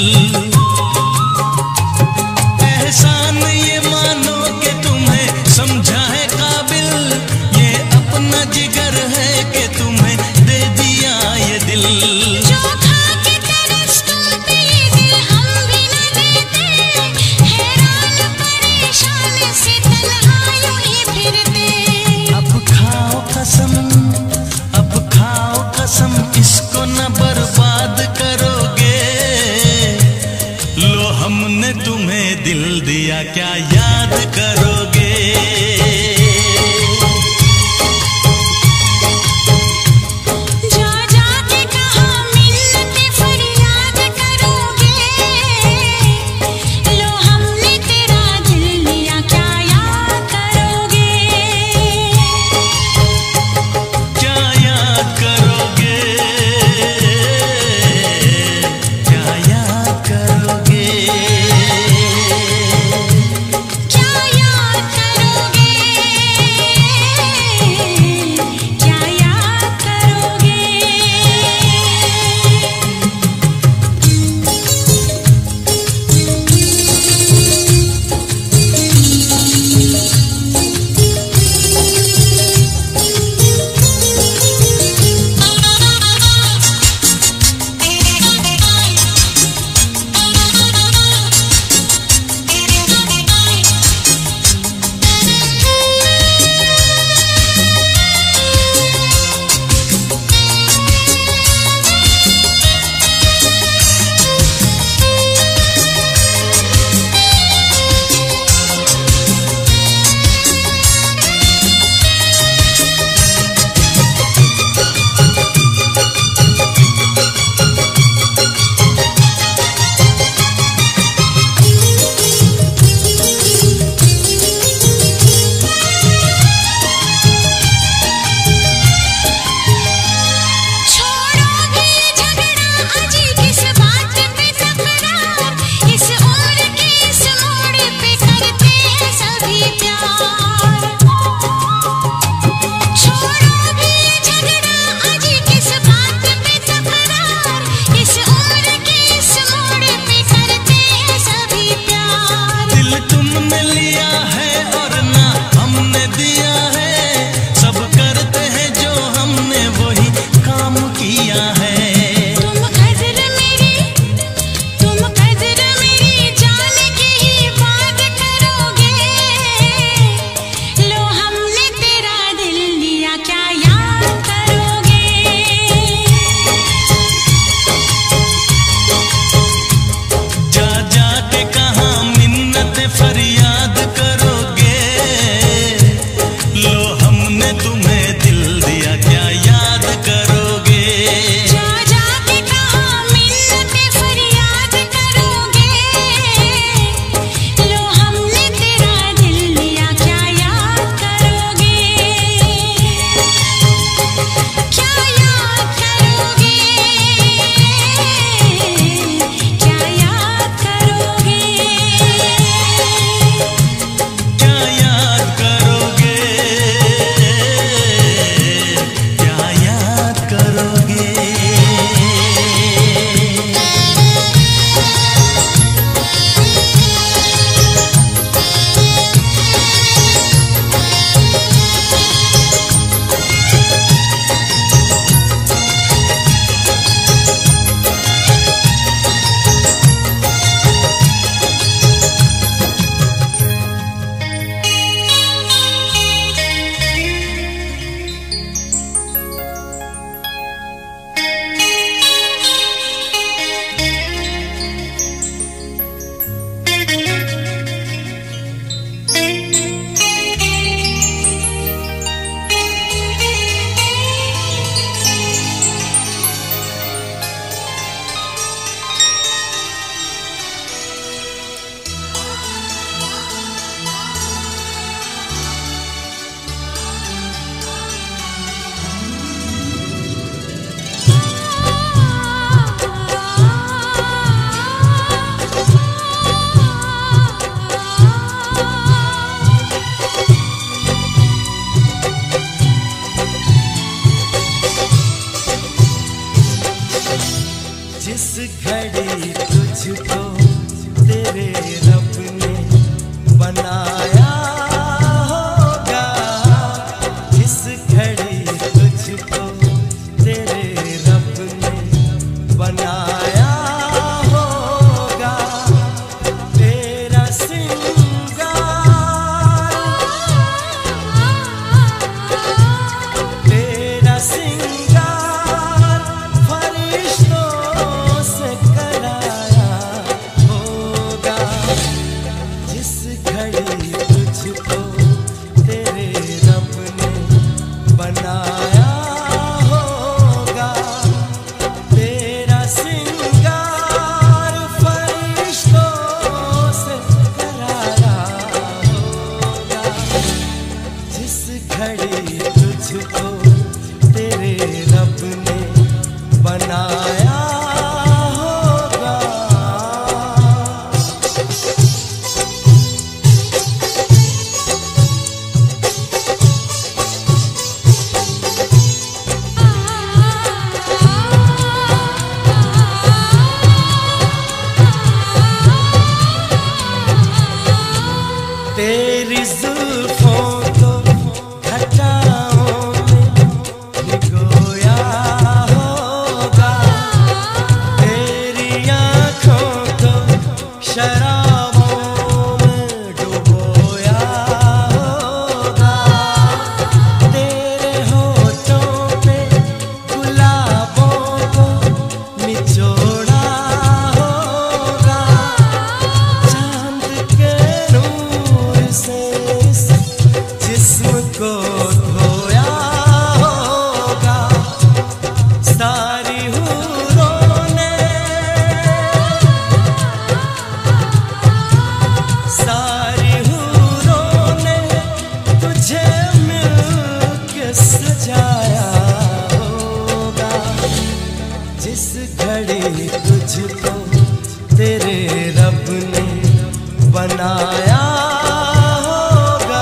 एहसान ये मानो कि तुम्हें समझा है काबिल, ये अपना जिगर है कि तुम्हें दे दिया ये दिल। जो खा के तरस तुम ये दिल हम भी न देते, हैरान परेशान से तन्हा यूं ही फिरते। अब खाओ कसम इसको न बर्बाद करोगे, लो हमने तुम्हें दिल दिया क्या याद करोगे। घड़ी तुझको तेरे रब ने बनाया होगा, जिस घड़ी तुझको तेरे रब ने बनाया होगा, तेरा सिंगार फरिश्तों से कराया होगा, जिस घड़ी तुझको तेरे रब ने बनाया होगा, तेरा सिंगार फरिश्तों से कराया होगा, जिस घड़ी तुझको तेरे रब ने बनाया होगा। तेरी जुल्फों को घटाओं में भिगोया होगा, तेरी आँखों को शराबों में डुबोया होगा, तेरे होठों पे गुलाबों को निचोड़ा होगा, चांद के नूर से इस जिस्म को धोया होगा, सारी हूरों ने तुझे मिलके सजाया होगा, जिस घड़ी तुझको तेरे रब ने बनाया होगा।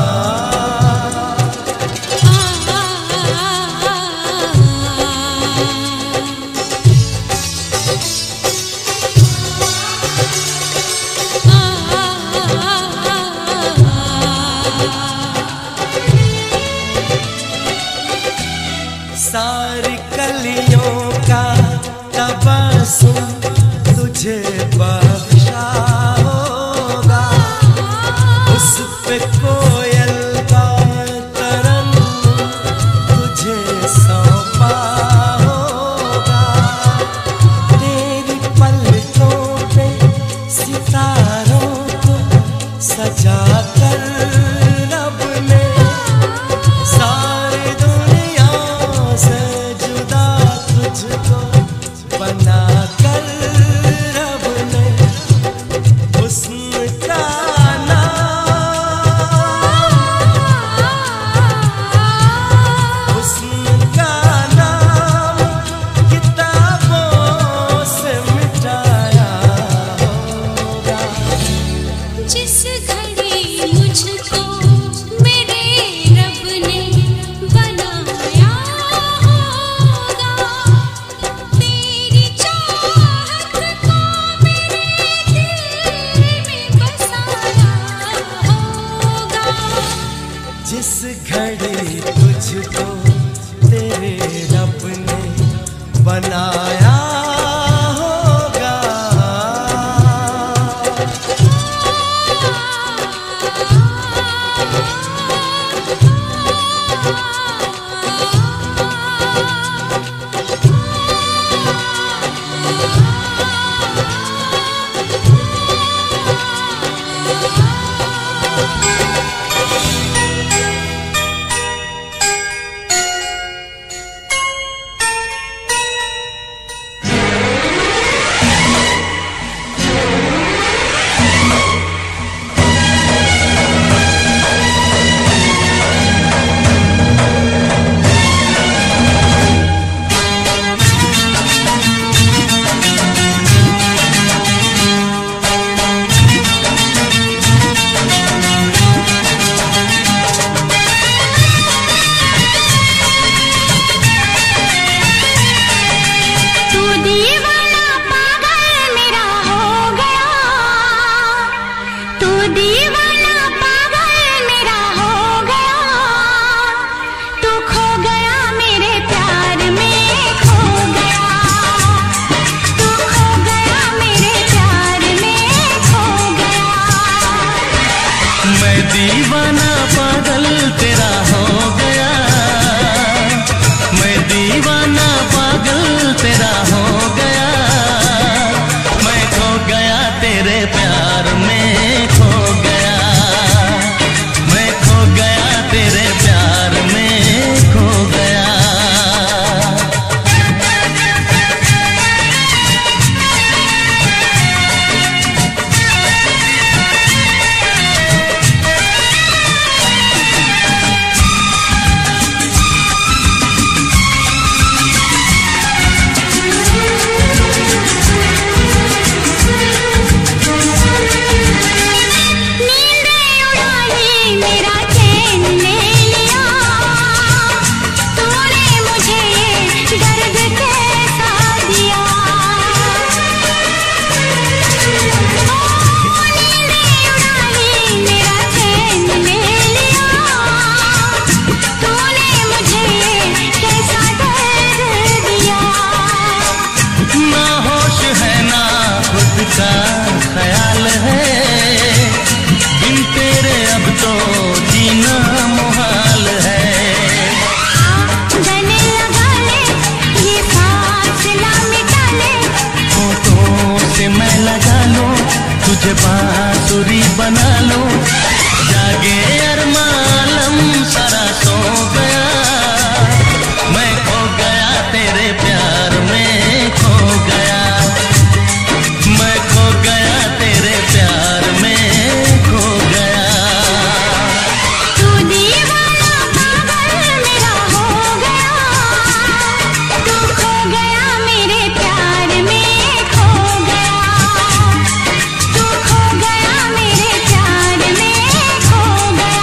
सारी कलियों का तबस्सुम तुझे बख्शा होगा, उस पे कोयल का तरन्नुम तुझे सौंपा होगा, तेरी पलकों पे सितारों को सजा कर रब ने सारी दुनिया से जुदा तुझको बना कर रब ने हुस्न का नाम किताबों से मिटाया होगा, जिस घड़ी तुझे बांसुरी बना लूं, जागे अरमालम सारा सो गया, मैं खो गया तेरे प्यार में खो गया, मैं खो गया तेरे प्यार में खो गया। तू दीवाना पागल मेरा हो गया, तू खो गया मेरे प्यार में खो गया, तू खो गया मेरे प्यार में खो गया।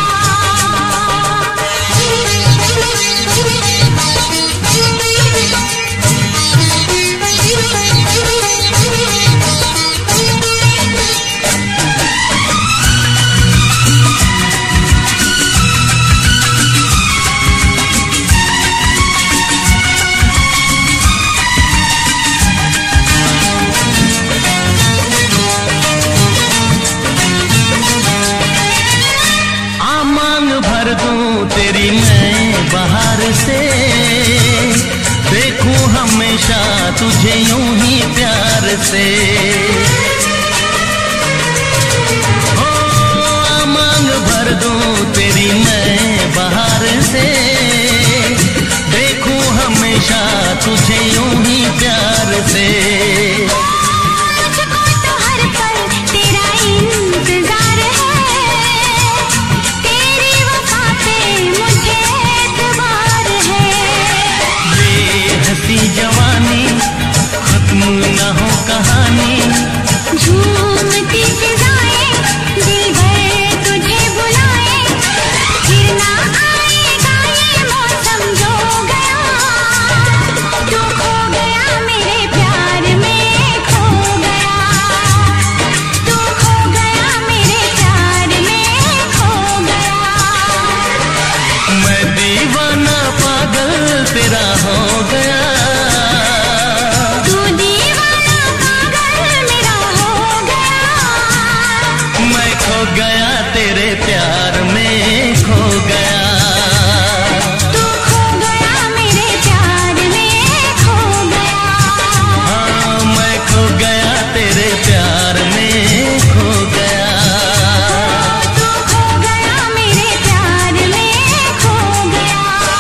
भर दूं तेरी मैं बाहर से, देखूं हमेशा तुझे यूं ही प्यार से, ओ मांग भर दूं तेरी मैं बाहर से, देखूं हमेशा तुझे यूं ही प्यार से। मुझको तो हर पल तेरा इंतजार है, तेरी वफा पे मुझे एतबार है। ये हंसी जवानी खत्म न हो कहानी, झूमती फिजाएं दिल भर तुझे बुलाए, फिर ना आएगा ये मौसम जो गया, तू खो गया मेरे प्यार में खो गया, तू खो गया मेरे प्यार में खो गया। मैं दीवाना पागल तेरा हो गया, तू दीवाना पागल मेरा हो गया, मैं खो गया तेरे प्यार में खो गया, तू खो गया मेरे प्यार में खो गया, हाँ मैं खो गया तेरे प्यार में खो गया। तू खो गया मेरे प्यार में खो गया।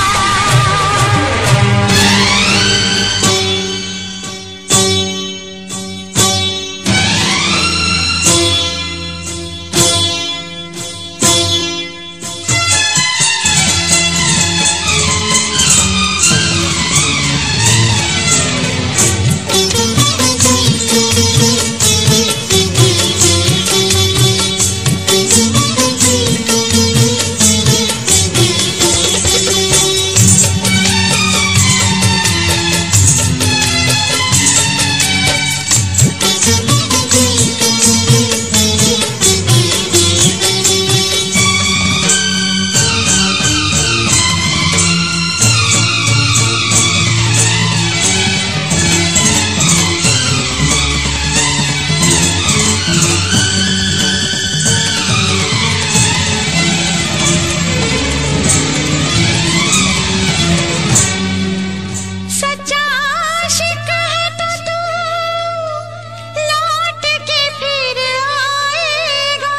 सच्चा आशिक है तो तू लौट के फिर आएगा,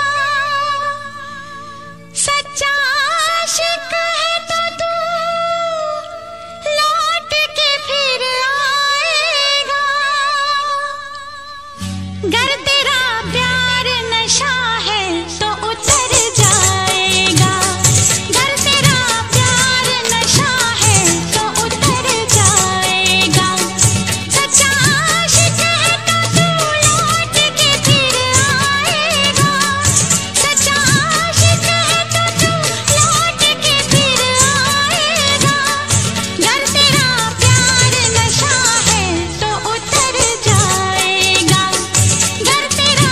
सच्चा आशिक है तो तू लौट के फिर आएगा। गर तेरा प्यार नशा है तो उतर जाएगा, गर तेरा प्यार नशा है तो उतर जाएगा। सच्चा आशिक है तो तू लौट के फिर आएगा, सच्चा आशिक है तो तू लौट के फिर आएगा। गर तेरा प्यार नशा है तो उतर जाएगा, गर तेरा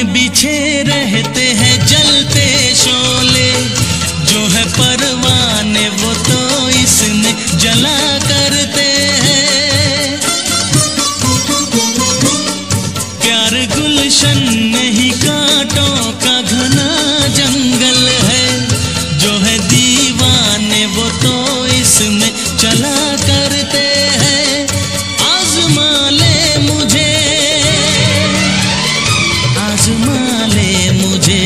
में बिछे रहते हैं जलते शोले, जो है परवाने वो तो इसमें जला करते हैं। प्यार गुलशन नहीं कांटों का घना जंगल है, जो है दीवाने वो तो इसमें चला करते हैं। आज़मा ले मुझे, आज़मा ले मुझे,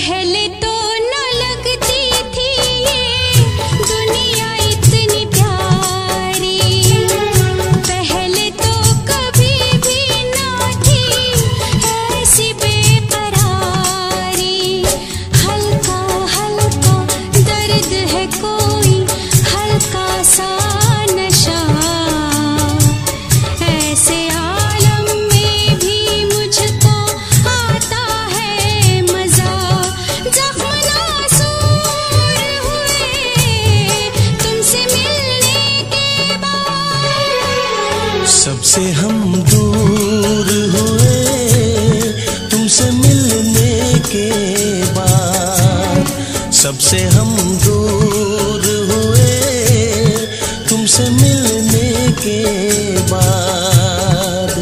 पहले तो न लगती थी ये दुनिया इतनी प्यारी, पहले तो कभी भी न थी ऐसी बेकरारी। हल्का हल्का दर्द है कोई हल्का सा नशा, ऐसे आलम में भी मुझको आता है मजा। जख्म नासूर हुए तुमसे मिलने के बाद, सबसे हम दूर हुए तुमसे मिलने के बाद, सबसे हम दूर हुए तुमसे मिलने के बाद।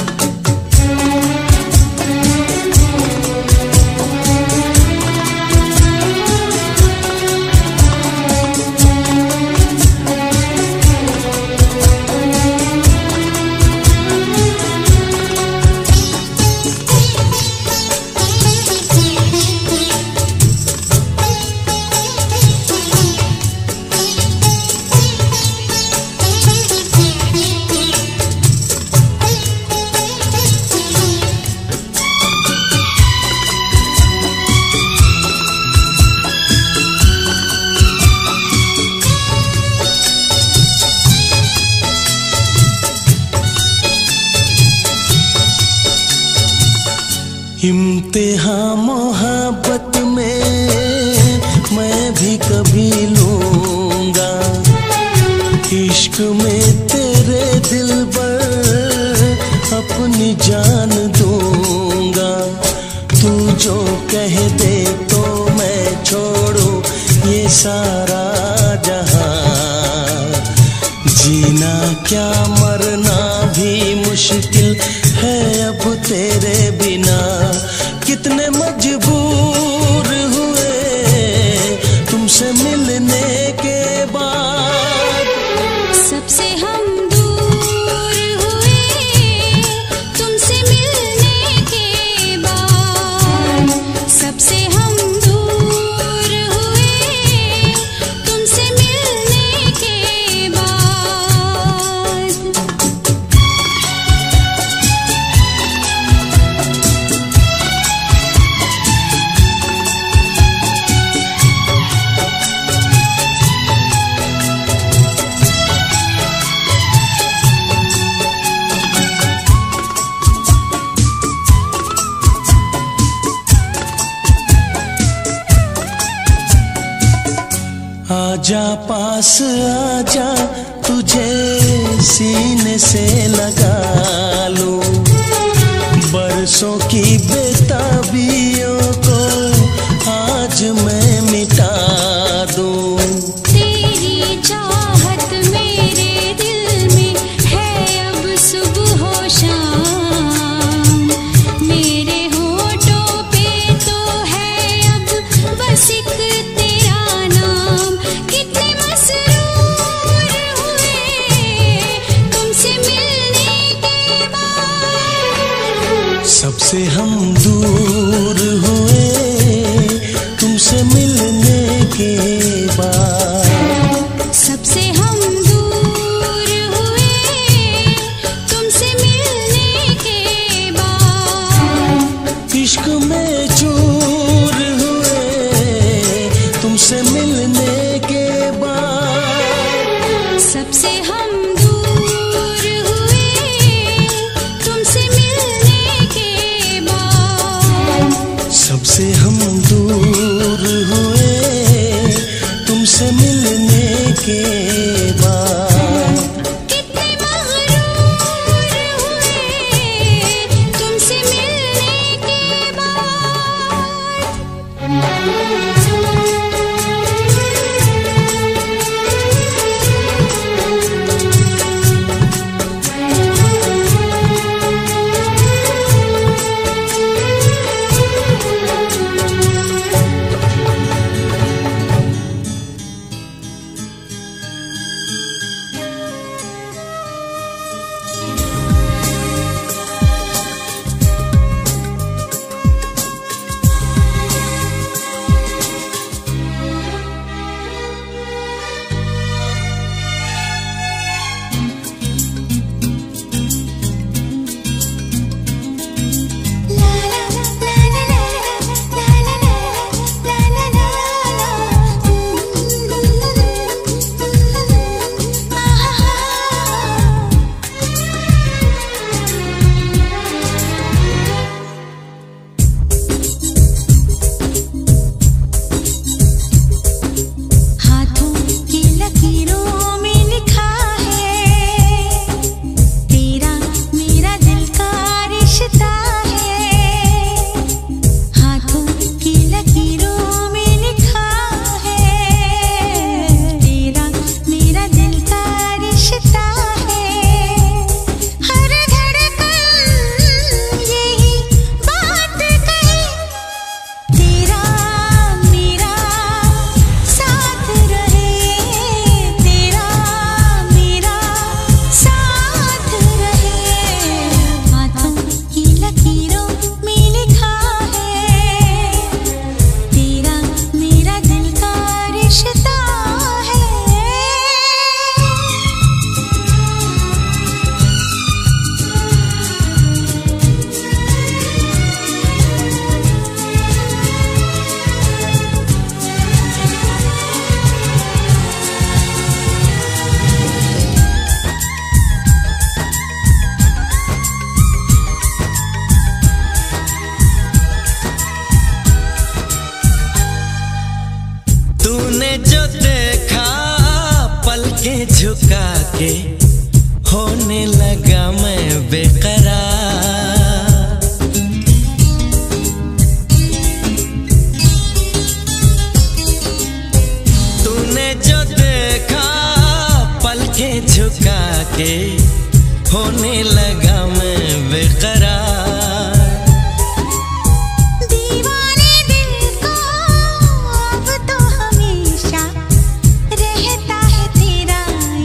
इम्तिहान मोहब्बत में मैं भी कभी लूंगा, इश्क में तेरे दिल पर अपनी जान दूंगा। तू जो कह दे तो मैं छोड़ू ये सारा जहां, जीना क्या मरना भी मुश्किल है अब तेरे बिना। कितने मजबूर हुए तुमसे मिलने के बाद, सबसे हम दूर हुए तुमसे मिलने के बाद, सबसे हम दूर हुए तुमसे मिलने के बाद। आजा पास आजा तुझे सीने से लगा लूं, बरसों की बेताबियों को आज मैं मिटा दूं। तेरी चाहत मेरे दिल में है अब सुबह हो शाम, मेरे होठों पे तो है अब बस एक तेरा नाम। कितने मसरूर हुए तुमसे मिलने के बाद, सबसे हम दूर हुए तुमसे मिलने के बाद, सबसे हम दूर हुए तुमसे मिलने के बाद। इश्क में चूर हुए तुमसे मिलने के बाद, सबसे हम दूर हुए तुमसे मिलने के बाद, सबसे हम दूर हुए तुमसे मिलने के बाद। कितने मगरूर हुए तुमसे मिलने के बाद। पलकें झुका के होने लगा मैं बेकरार। तूने जो देखा पलकें झुका के होने लगा मैं बेकरार। दीवाने दिल को अब तो हमेशा रहता है तेरा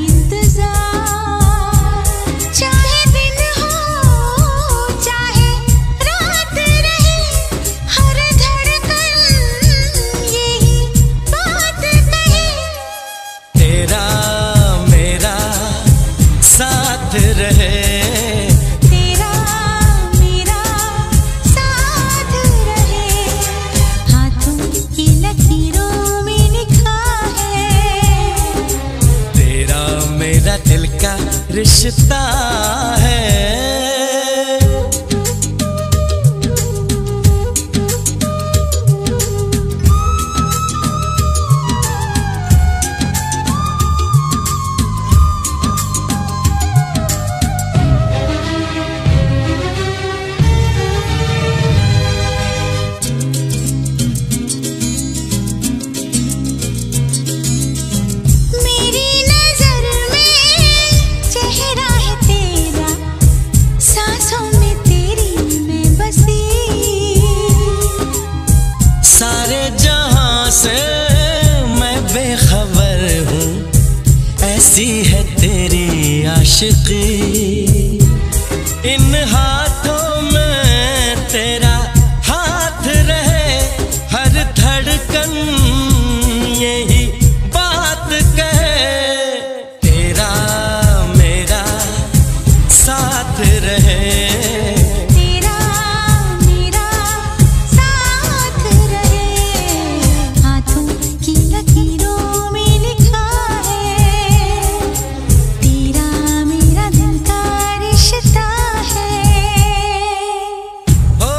इंतजार। चाहे दिन हो चाहे रात रहे, हर धड़कन यही बात कहे। तेरा मेरा साथ रहे, तेरा मेरा साथ रहे, हाथों की लकीरों में लिखा है। तेरा मेरा दिल का रिश्ता है। मेरी नजर में चेहरा है तेरा, सांसों में तेरी मैं बसी। सारे जहां से मैं बेखबर हूँ, ऐसी है तेरी आशिकी। इन हाथों में तेरा हाथ रहे, हर धड़कन यही बात कहे। तेरा मेरा साथ रहे, तेरा मेरा साथ रहे, हाथों की लकीरों में लिखा है। तेरा मेरा दिल का रिश्ता है। ओ,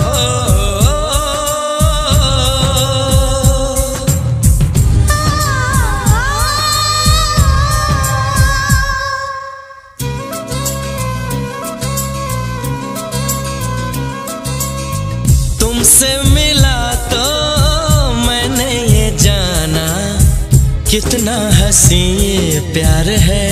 तुमसे मिला तो मैंने ये जाना, कितना हंसी ये प्यार है।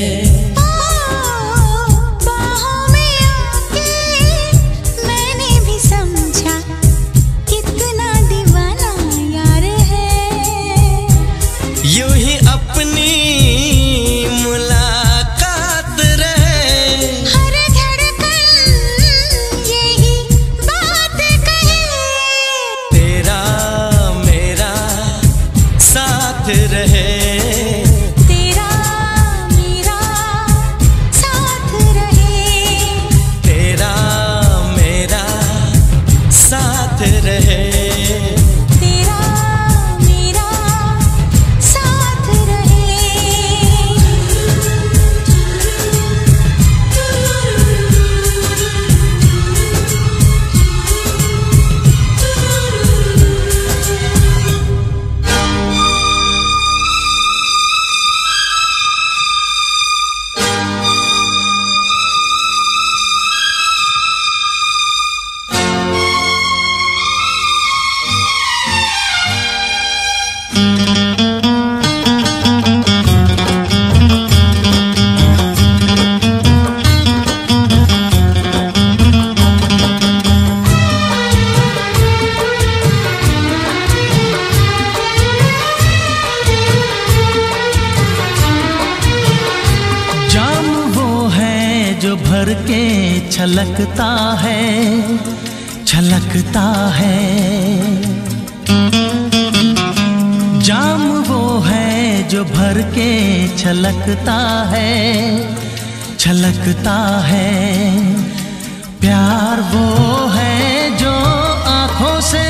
बाहों में आके मैंने भी समझा, कितना दीवाना यार है। यूं ही अपनी मुलाकात रहे, हर धड़कन यही बात कहे। तेरा मेरा साथ रहे, तेरा मेरा साथ रहे, तेरा मेरा साथ रहे। तेरा मेरा साथ रहे। जाम वो है जो भर के छलकता है, छलकता है। जाम वो है जो भर के छलकता है, छलकता है। प्यार वो है जो आँखों से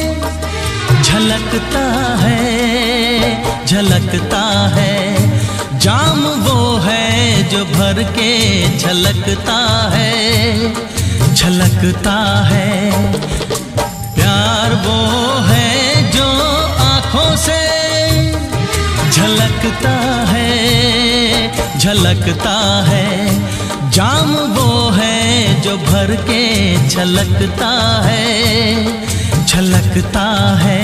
झलकता है, झलकता है। जाम वो है जो भर के छलकता है, छलकता है। प्यार वो है जो आँखों से झलकता है, झलकता है। जाम वो है जो भर के छलकता है, छलकता है।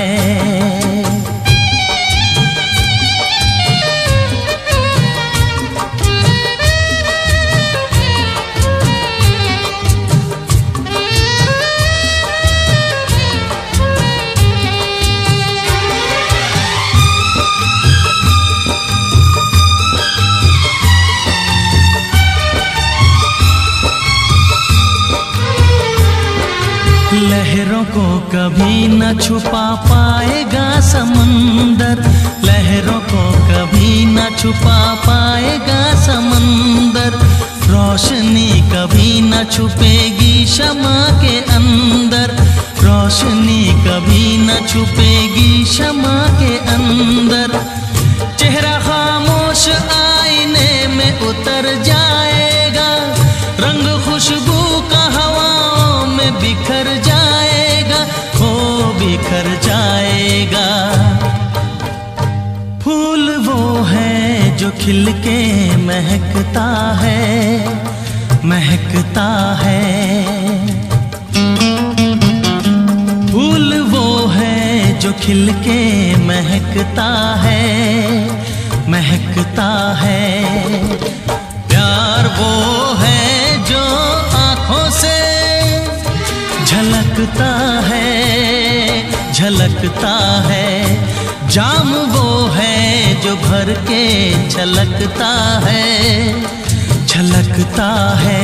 लहरों को कभी न छुपा पाएगा समंदर, लहरों को कभी न छुपा पाएगा समंदर। रोशनी कभी न छुपेगी शमा के अंदर, रोशनी कभी न छुपेगी शमा के अंदर। चेहरा खामोश आईने में उतर जाएगा, रंग खुशबू का हवाओं में बिखर जाएगा, हो बिखर जाएगा। फूल वो है जो खिल के महकता है, महकता है। फूल वो है जो खिल के महकता है, महकता है। प्यार वो है जो आँखों से झलकता है, झलकता है। जाम वो है जो भर के छलकता है, छलकता है।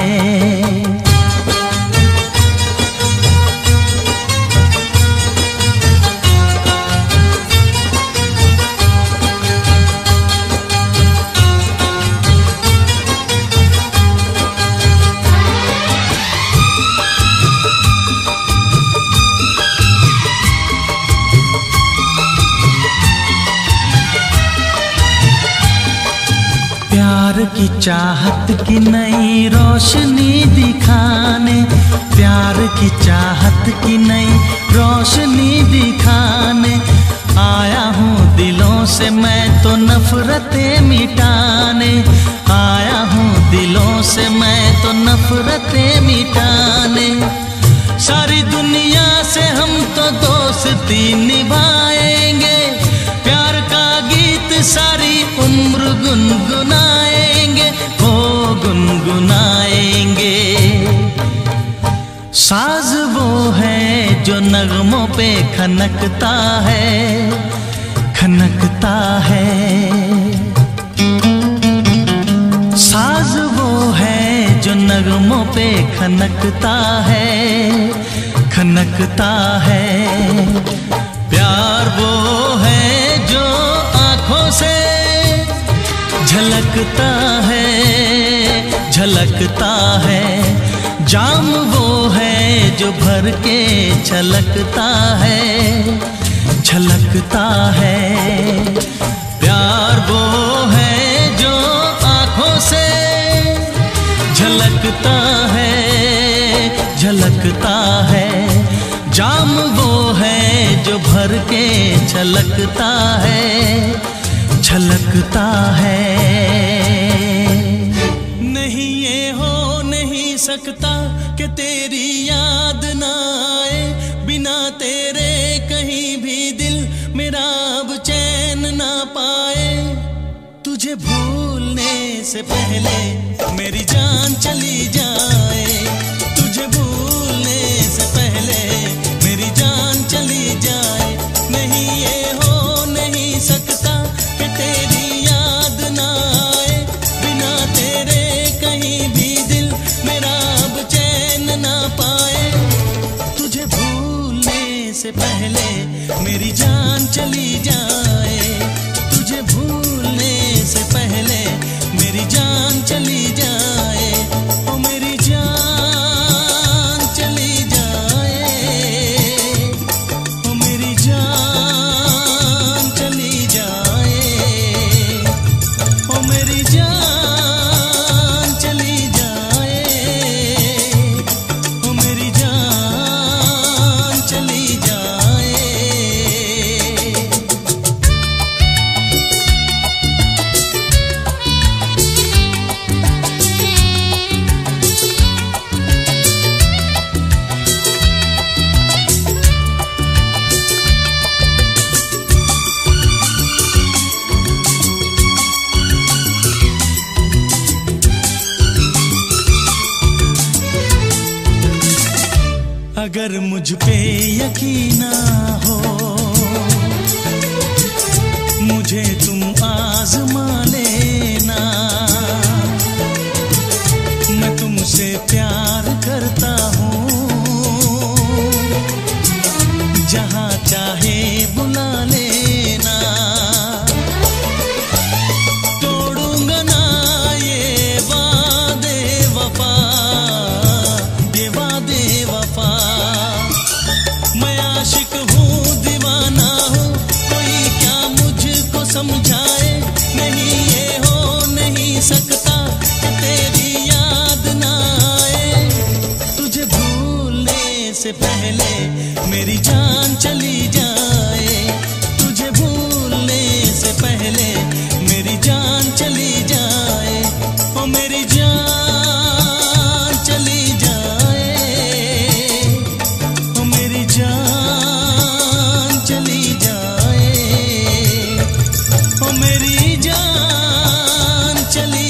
प्यार की चाहत की नई रोशनी दिखाने, प्यार की चाहत की नई रोशनी दिखाने आया हूँ दिलों से मैं तो नफरतें मिटाने, आया हूँ दिलों से मैं तो नफरतें मिटाने। सारी दुनिया से हम तो दोस्ती निभाएंगे, प्यार का गीत सारी उम्र गुनगुनाएंगे, हो गुनगुनाएंगे। साज वो है जो नगमों पे खनकता है, खनकता है। साज वो है जो नगमों पे खनकता है, खनकता है। प्यार वो है जो आँखों से झलकता है, झलकता है। जाम वो है जो भर के छलकता है, छलकता है। प्यार वो है जो आँखों से झलकता है, झलकता है। जाम वो है जो भर के छलकता है, छलकता है। नहीं ये हो नहीं सकता कि तेरी याद ना आए, बिना तेरे कहीं भी दिल मेरा अब चैन ना पाए। तुझे भूलने से पहले मेरी जान चली जाए, तुझे भूलने से पहले मेरी जान चली जाए। नहीं ये हो नहीं सकता कि तेरी याद ना आए, बिना तेरे कहीं भी दिल मेरा अब चैन ना पाए। तुझे भूलने से पहले मेरी जान चली जाए, तुझे भूलने से पहले मेरी जान चली जाए। ओ मेरी जान चली जाए, ओ मेरी जान चली जाए, ओ मेरी जान चली जाए, ओ मेरी जान चली जाए। अगर मुझ पे यकीन ना हो, मुझे तुम आजमा लेना। मैं तुमसे प्यार करता हूँ, जहाँ चाहे बुला लेना। तोड़ूंगा ना ये वादे वफा, ये वादे वफा। मैं आशिक हूँ, दीवाना हूँ, कोई क्या मुझको समझाए। नहीं ये हो नहीं सकता कि तेरी याद ना आए। तुझे भूलने से पहले मेरी जान चली जाए। तुझे भूलने से पहले मेरी जान चली जाए। ओ मेरी जान चली जाए, ओ मेरी जान चली जाए, ओ मेरी जान चली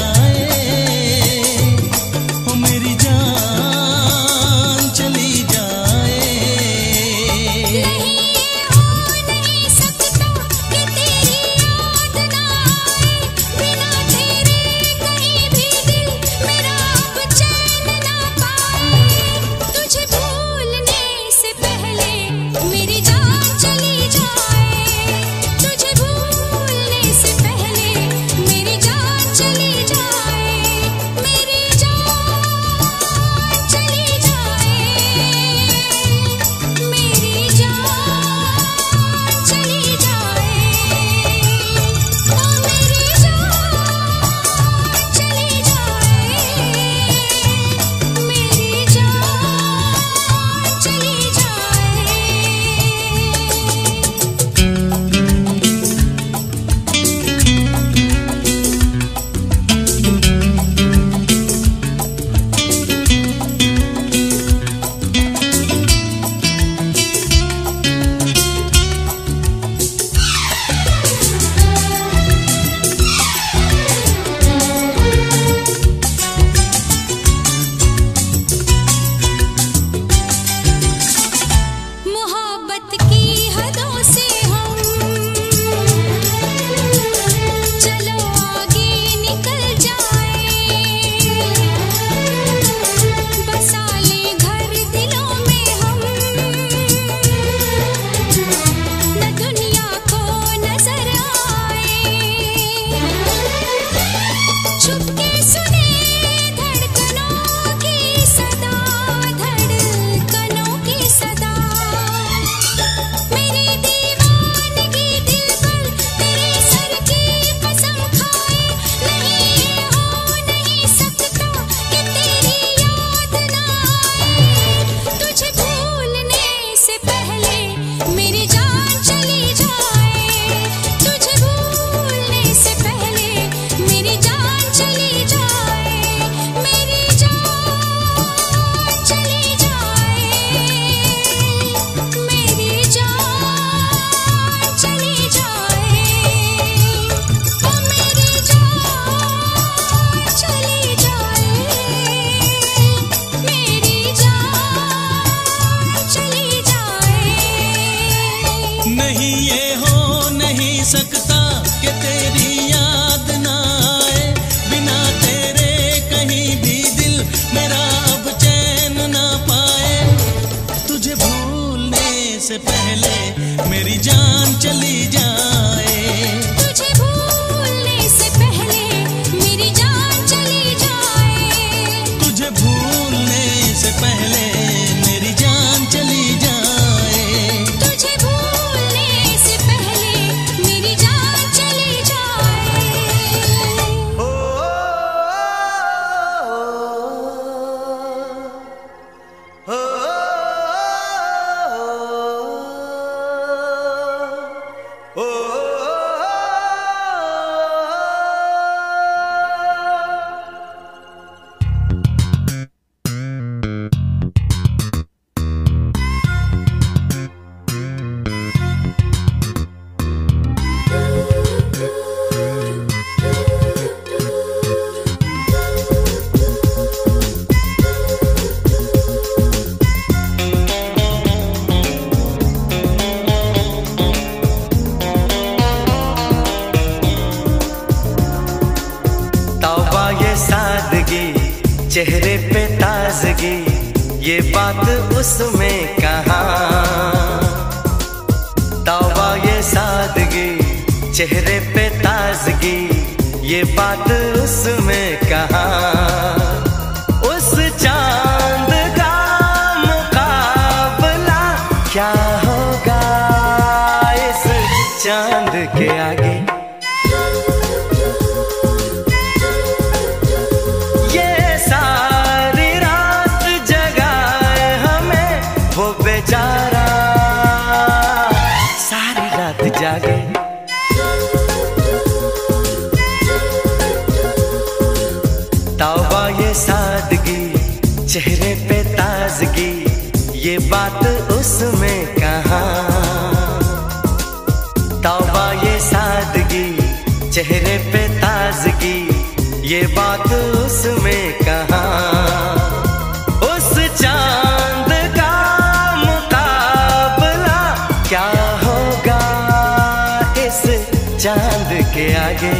जाए, ओ मेरी जान चली जाए। नहीं हो नहीं सकता कि तेरी याद ना आए। बिना तेरे कहीं भी दिल मेरा अब चैन ना पाए। तुझे भूलने से पहले मेरी जान चली जाए। तुझे भूलने से पहले मेरी जान चली जाए। मेरी जान चली जाए, मेरी जान चली जाए, ओ मेरी जान चली जाए, मेरी जान चली जाए। मोहब्बत की हदों से हम चलो आगे निकल जाए। बसा ले घर दिलों में हम, न दुनिया को नजर आए। छुपके सुने धड़कनों की सदा, धड़कनों की सदा। मेरी दीवानगी दिल पर तेरे सर की कसम खाए। नहीं हो नहीं सकता कि तेरी याद ना आए। तुझे भूलने से पहले मेरी जान चली जाए। तुझे भूलने से पहले मेरी जान चली जाए। मेरी जान चली जाए, मेरी जान चली जाए, ओ मेरी जान चली जाए, मेरी जान चली जाए। नहीं ये हो नहीं सकता कि तेरी याद ना आए। बिना तेरे कहीं भी दिल मेरा अब चैन ना पाए। तुझे भूलने से पहले मेरी जान चली जाए। तुझे भूलने से पहले मेरी जान चली जाए। तुझे भूलने से पहले मेरी जान चली जाए। तुझे भूलने से पहले मेरी जान चली जाए। ओ, ओ, ओ, ओ, ओ, चेहरे पे ताजगी, ये बात उसमें कहाँ। तौबा ये सादगी, चेहरे पे ताजगी, ये बात उसमें कहाँ। उस चांद का मुकाबला क्या होगा इस चांद के आगे। ये सारी रात जगाए हमें वो बेचारा, सारी रात जागे। तौबा ये सादगी, चेहरे पे ताजगी, ये बात उसमें कहाँ। तौबा ये सादगी, चेहरे पे ताजगी, ये बात उसमें कहाँ। उस चांद का मुकाबला क्या होगा इस चांद के आगे।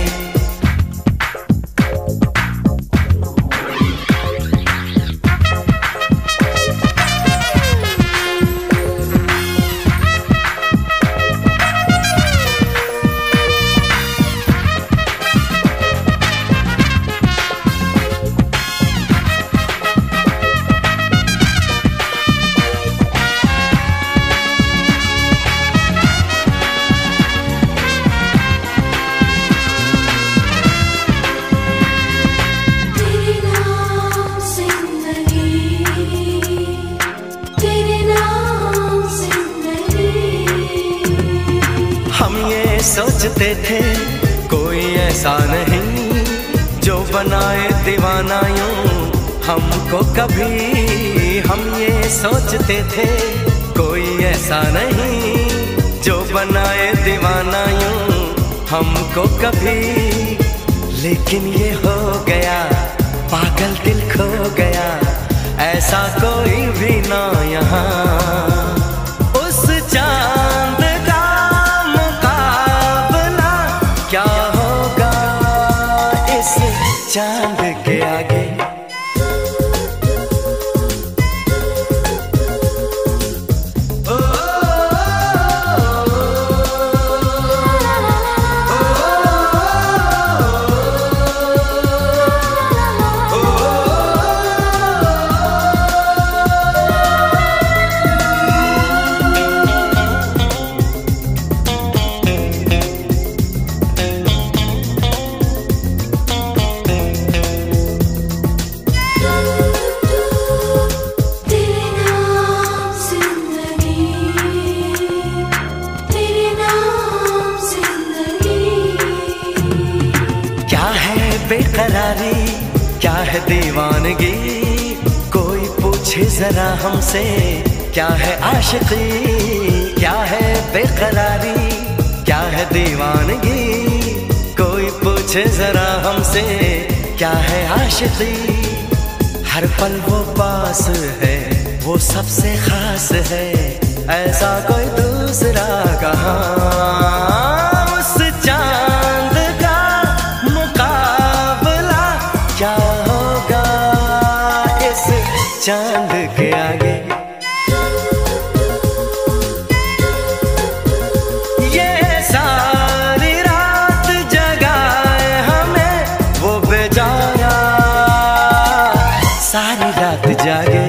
सोचते थे कोई ऐसा नहीं जो बनाए दीवाना यूं हमको कभी। हम ये सोचते थे कोई ऐसा नहीं जो बनाए दीवाना यूं हमको कभी। लेकिन ये हो गया, पागल दिल खो गया, ऐसा कोई भी ना यहाँ। उस चांद क्या होगा इस चांद के आगे। बेकरारी क्या है दीवानगी, कोई पूछे जरा हमसे क्या है आशिकी। क्या है बेकरारी क्या है दीवानगी, कोई पूछे जरा हमसे क्या है आशिकी। हर पल वो पास है, वो सबसे खास है, ऐसा कोई दूसरा कहाँ। उस चांद का मुकाबला क्या होगा इस चांद के आगे। ये सारी रात जगाए हमें वो बेचारा, सारी रात जागे।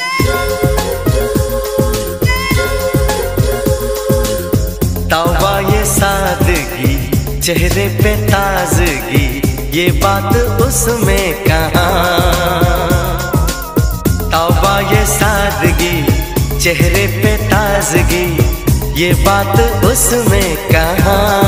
तौबा ये सादगी, चेहरे पे ताजगी, ये बात उसमें कहाँ। तौबा ये सादगी, चेहरे पे ताजगी, ये बात उसमें कहाँ।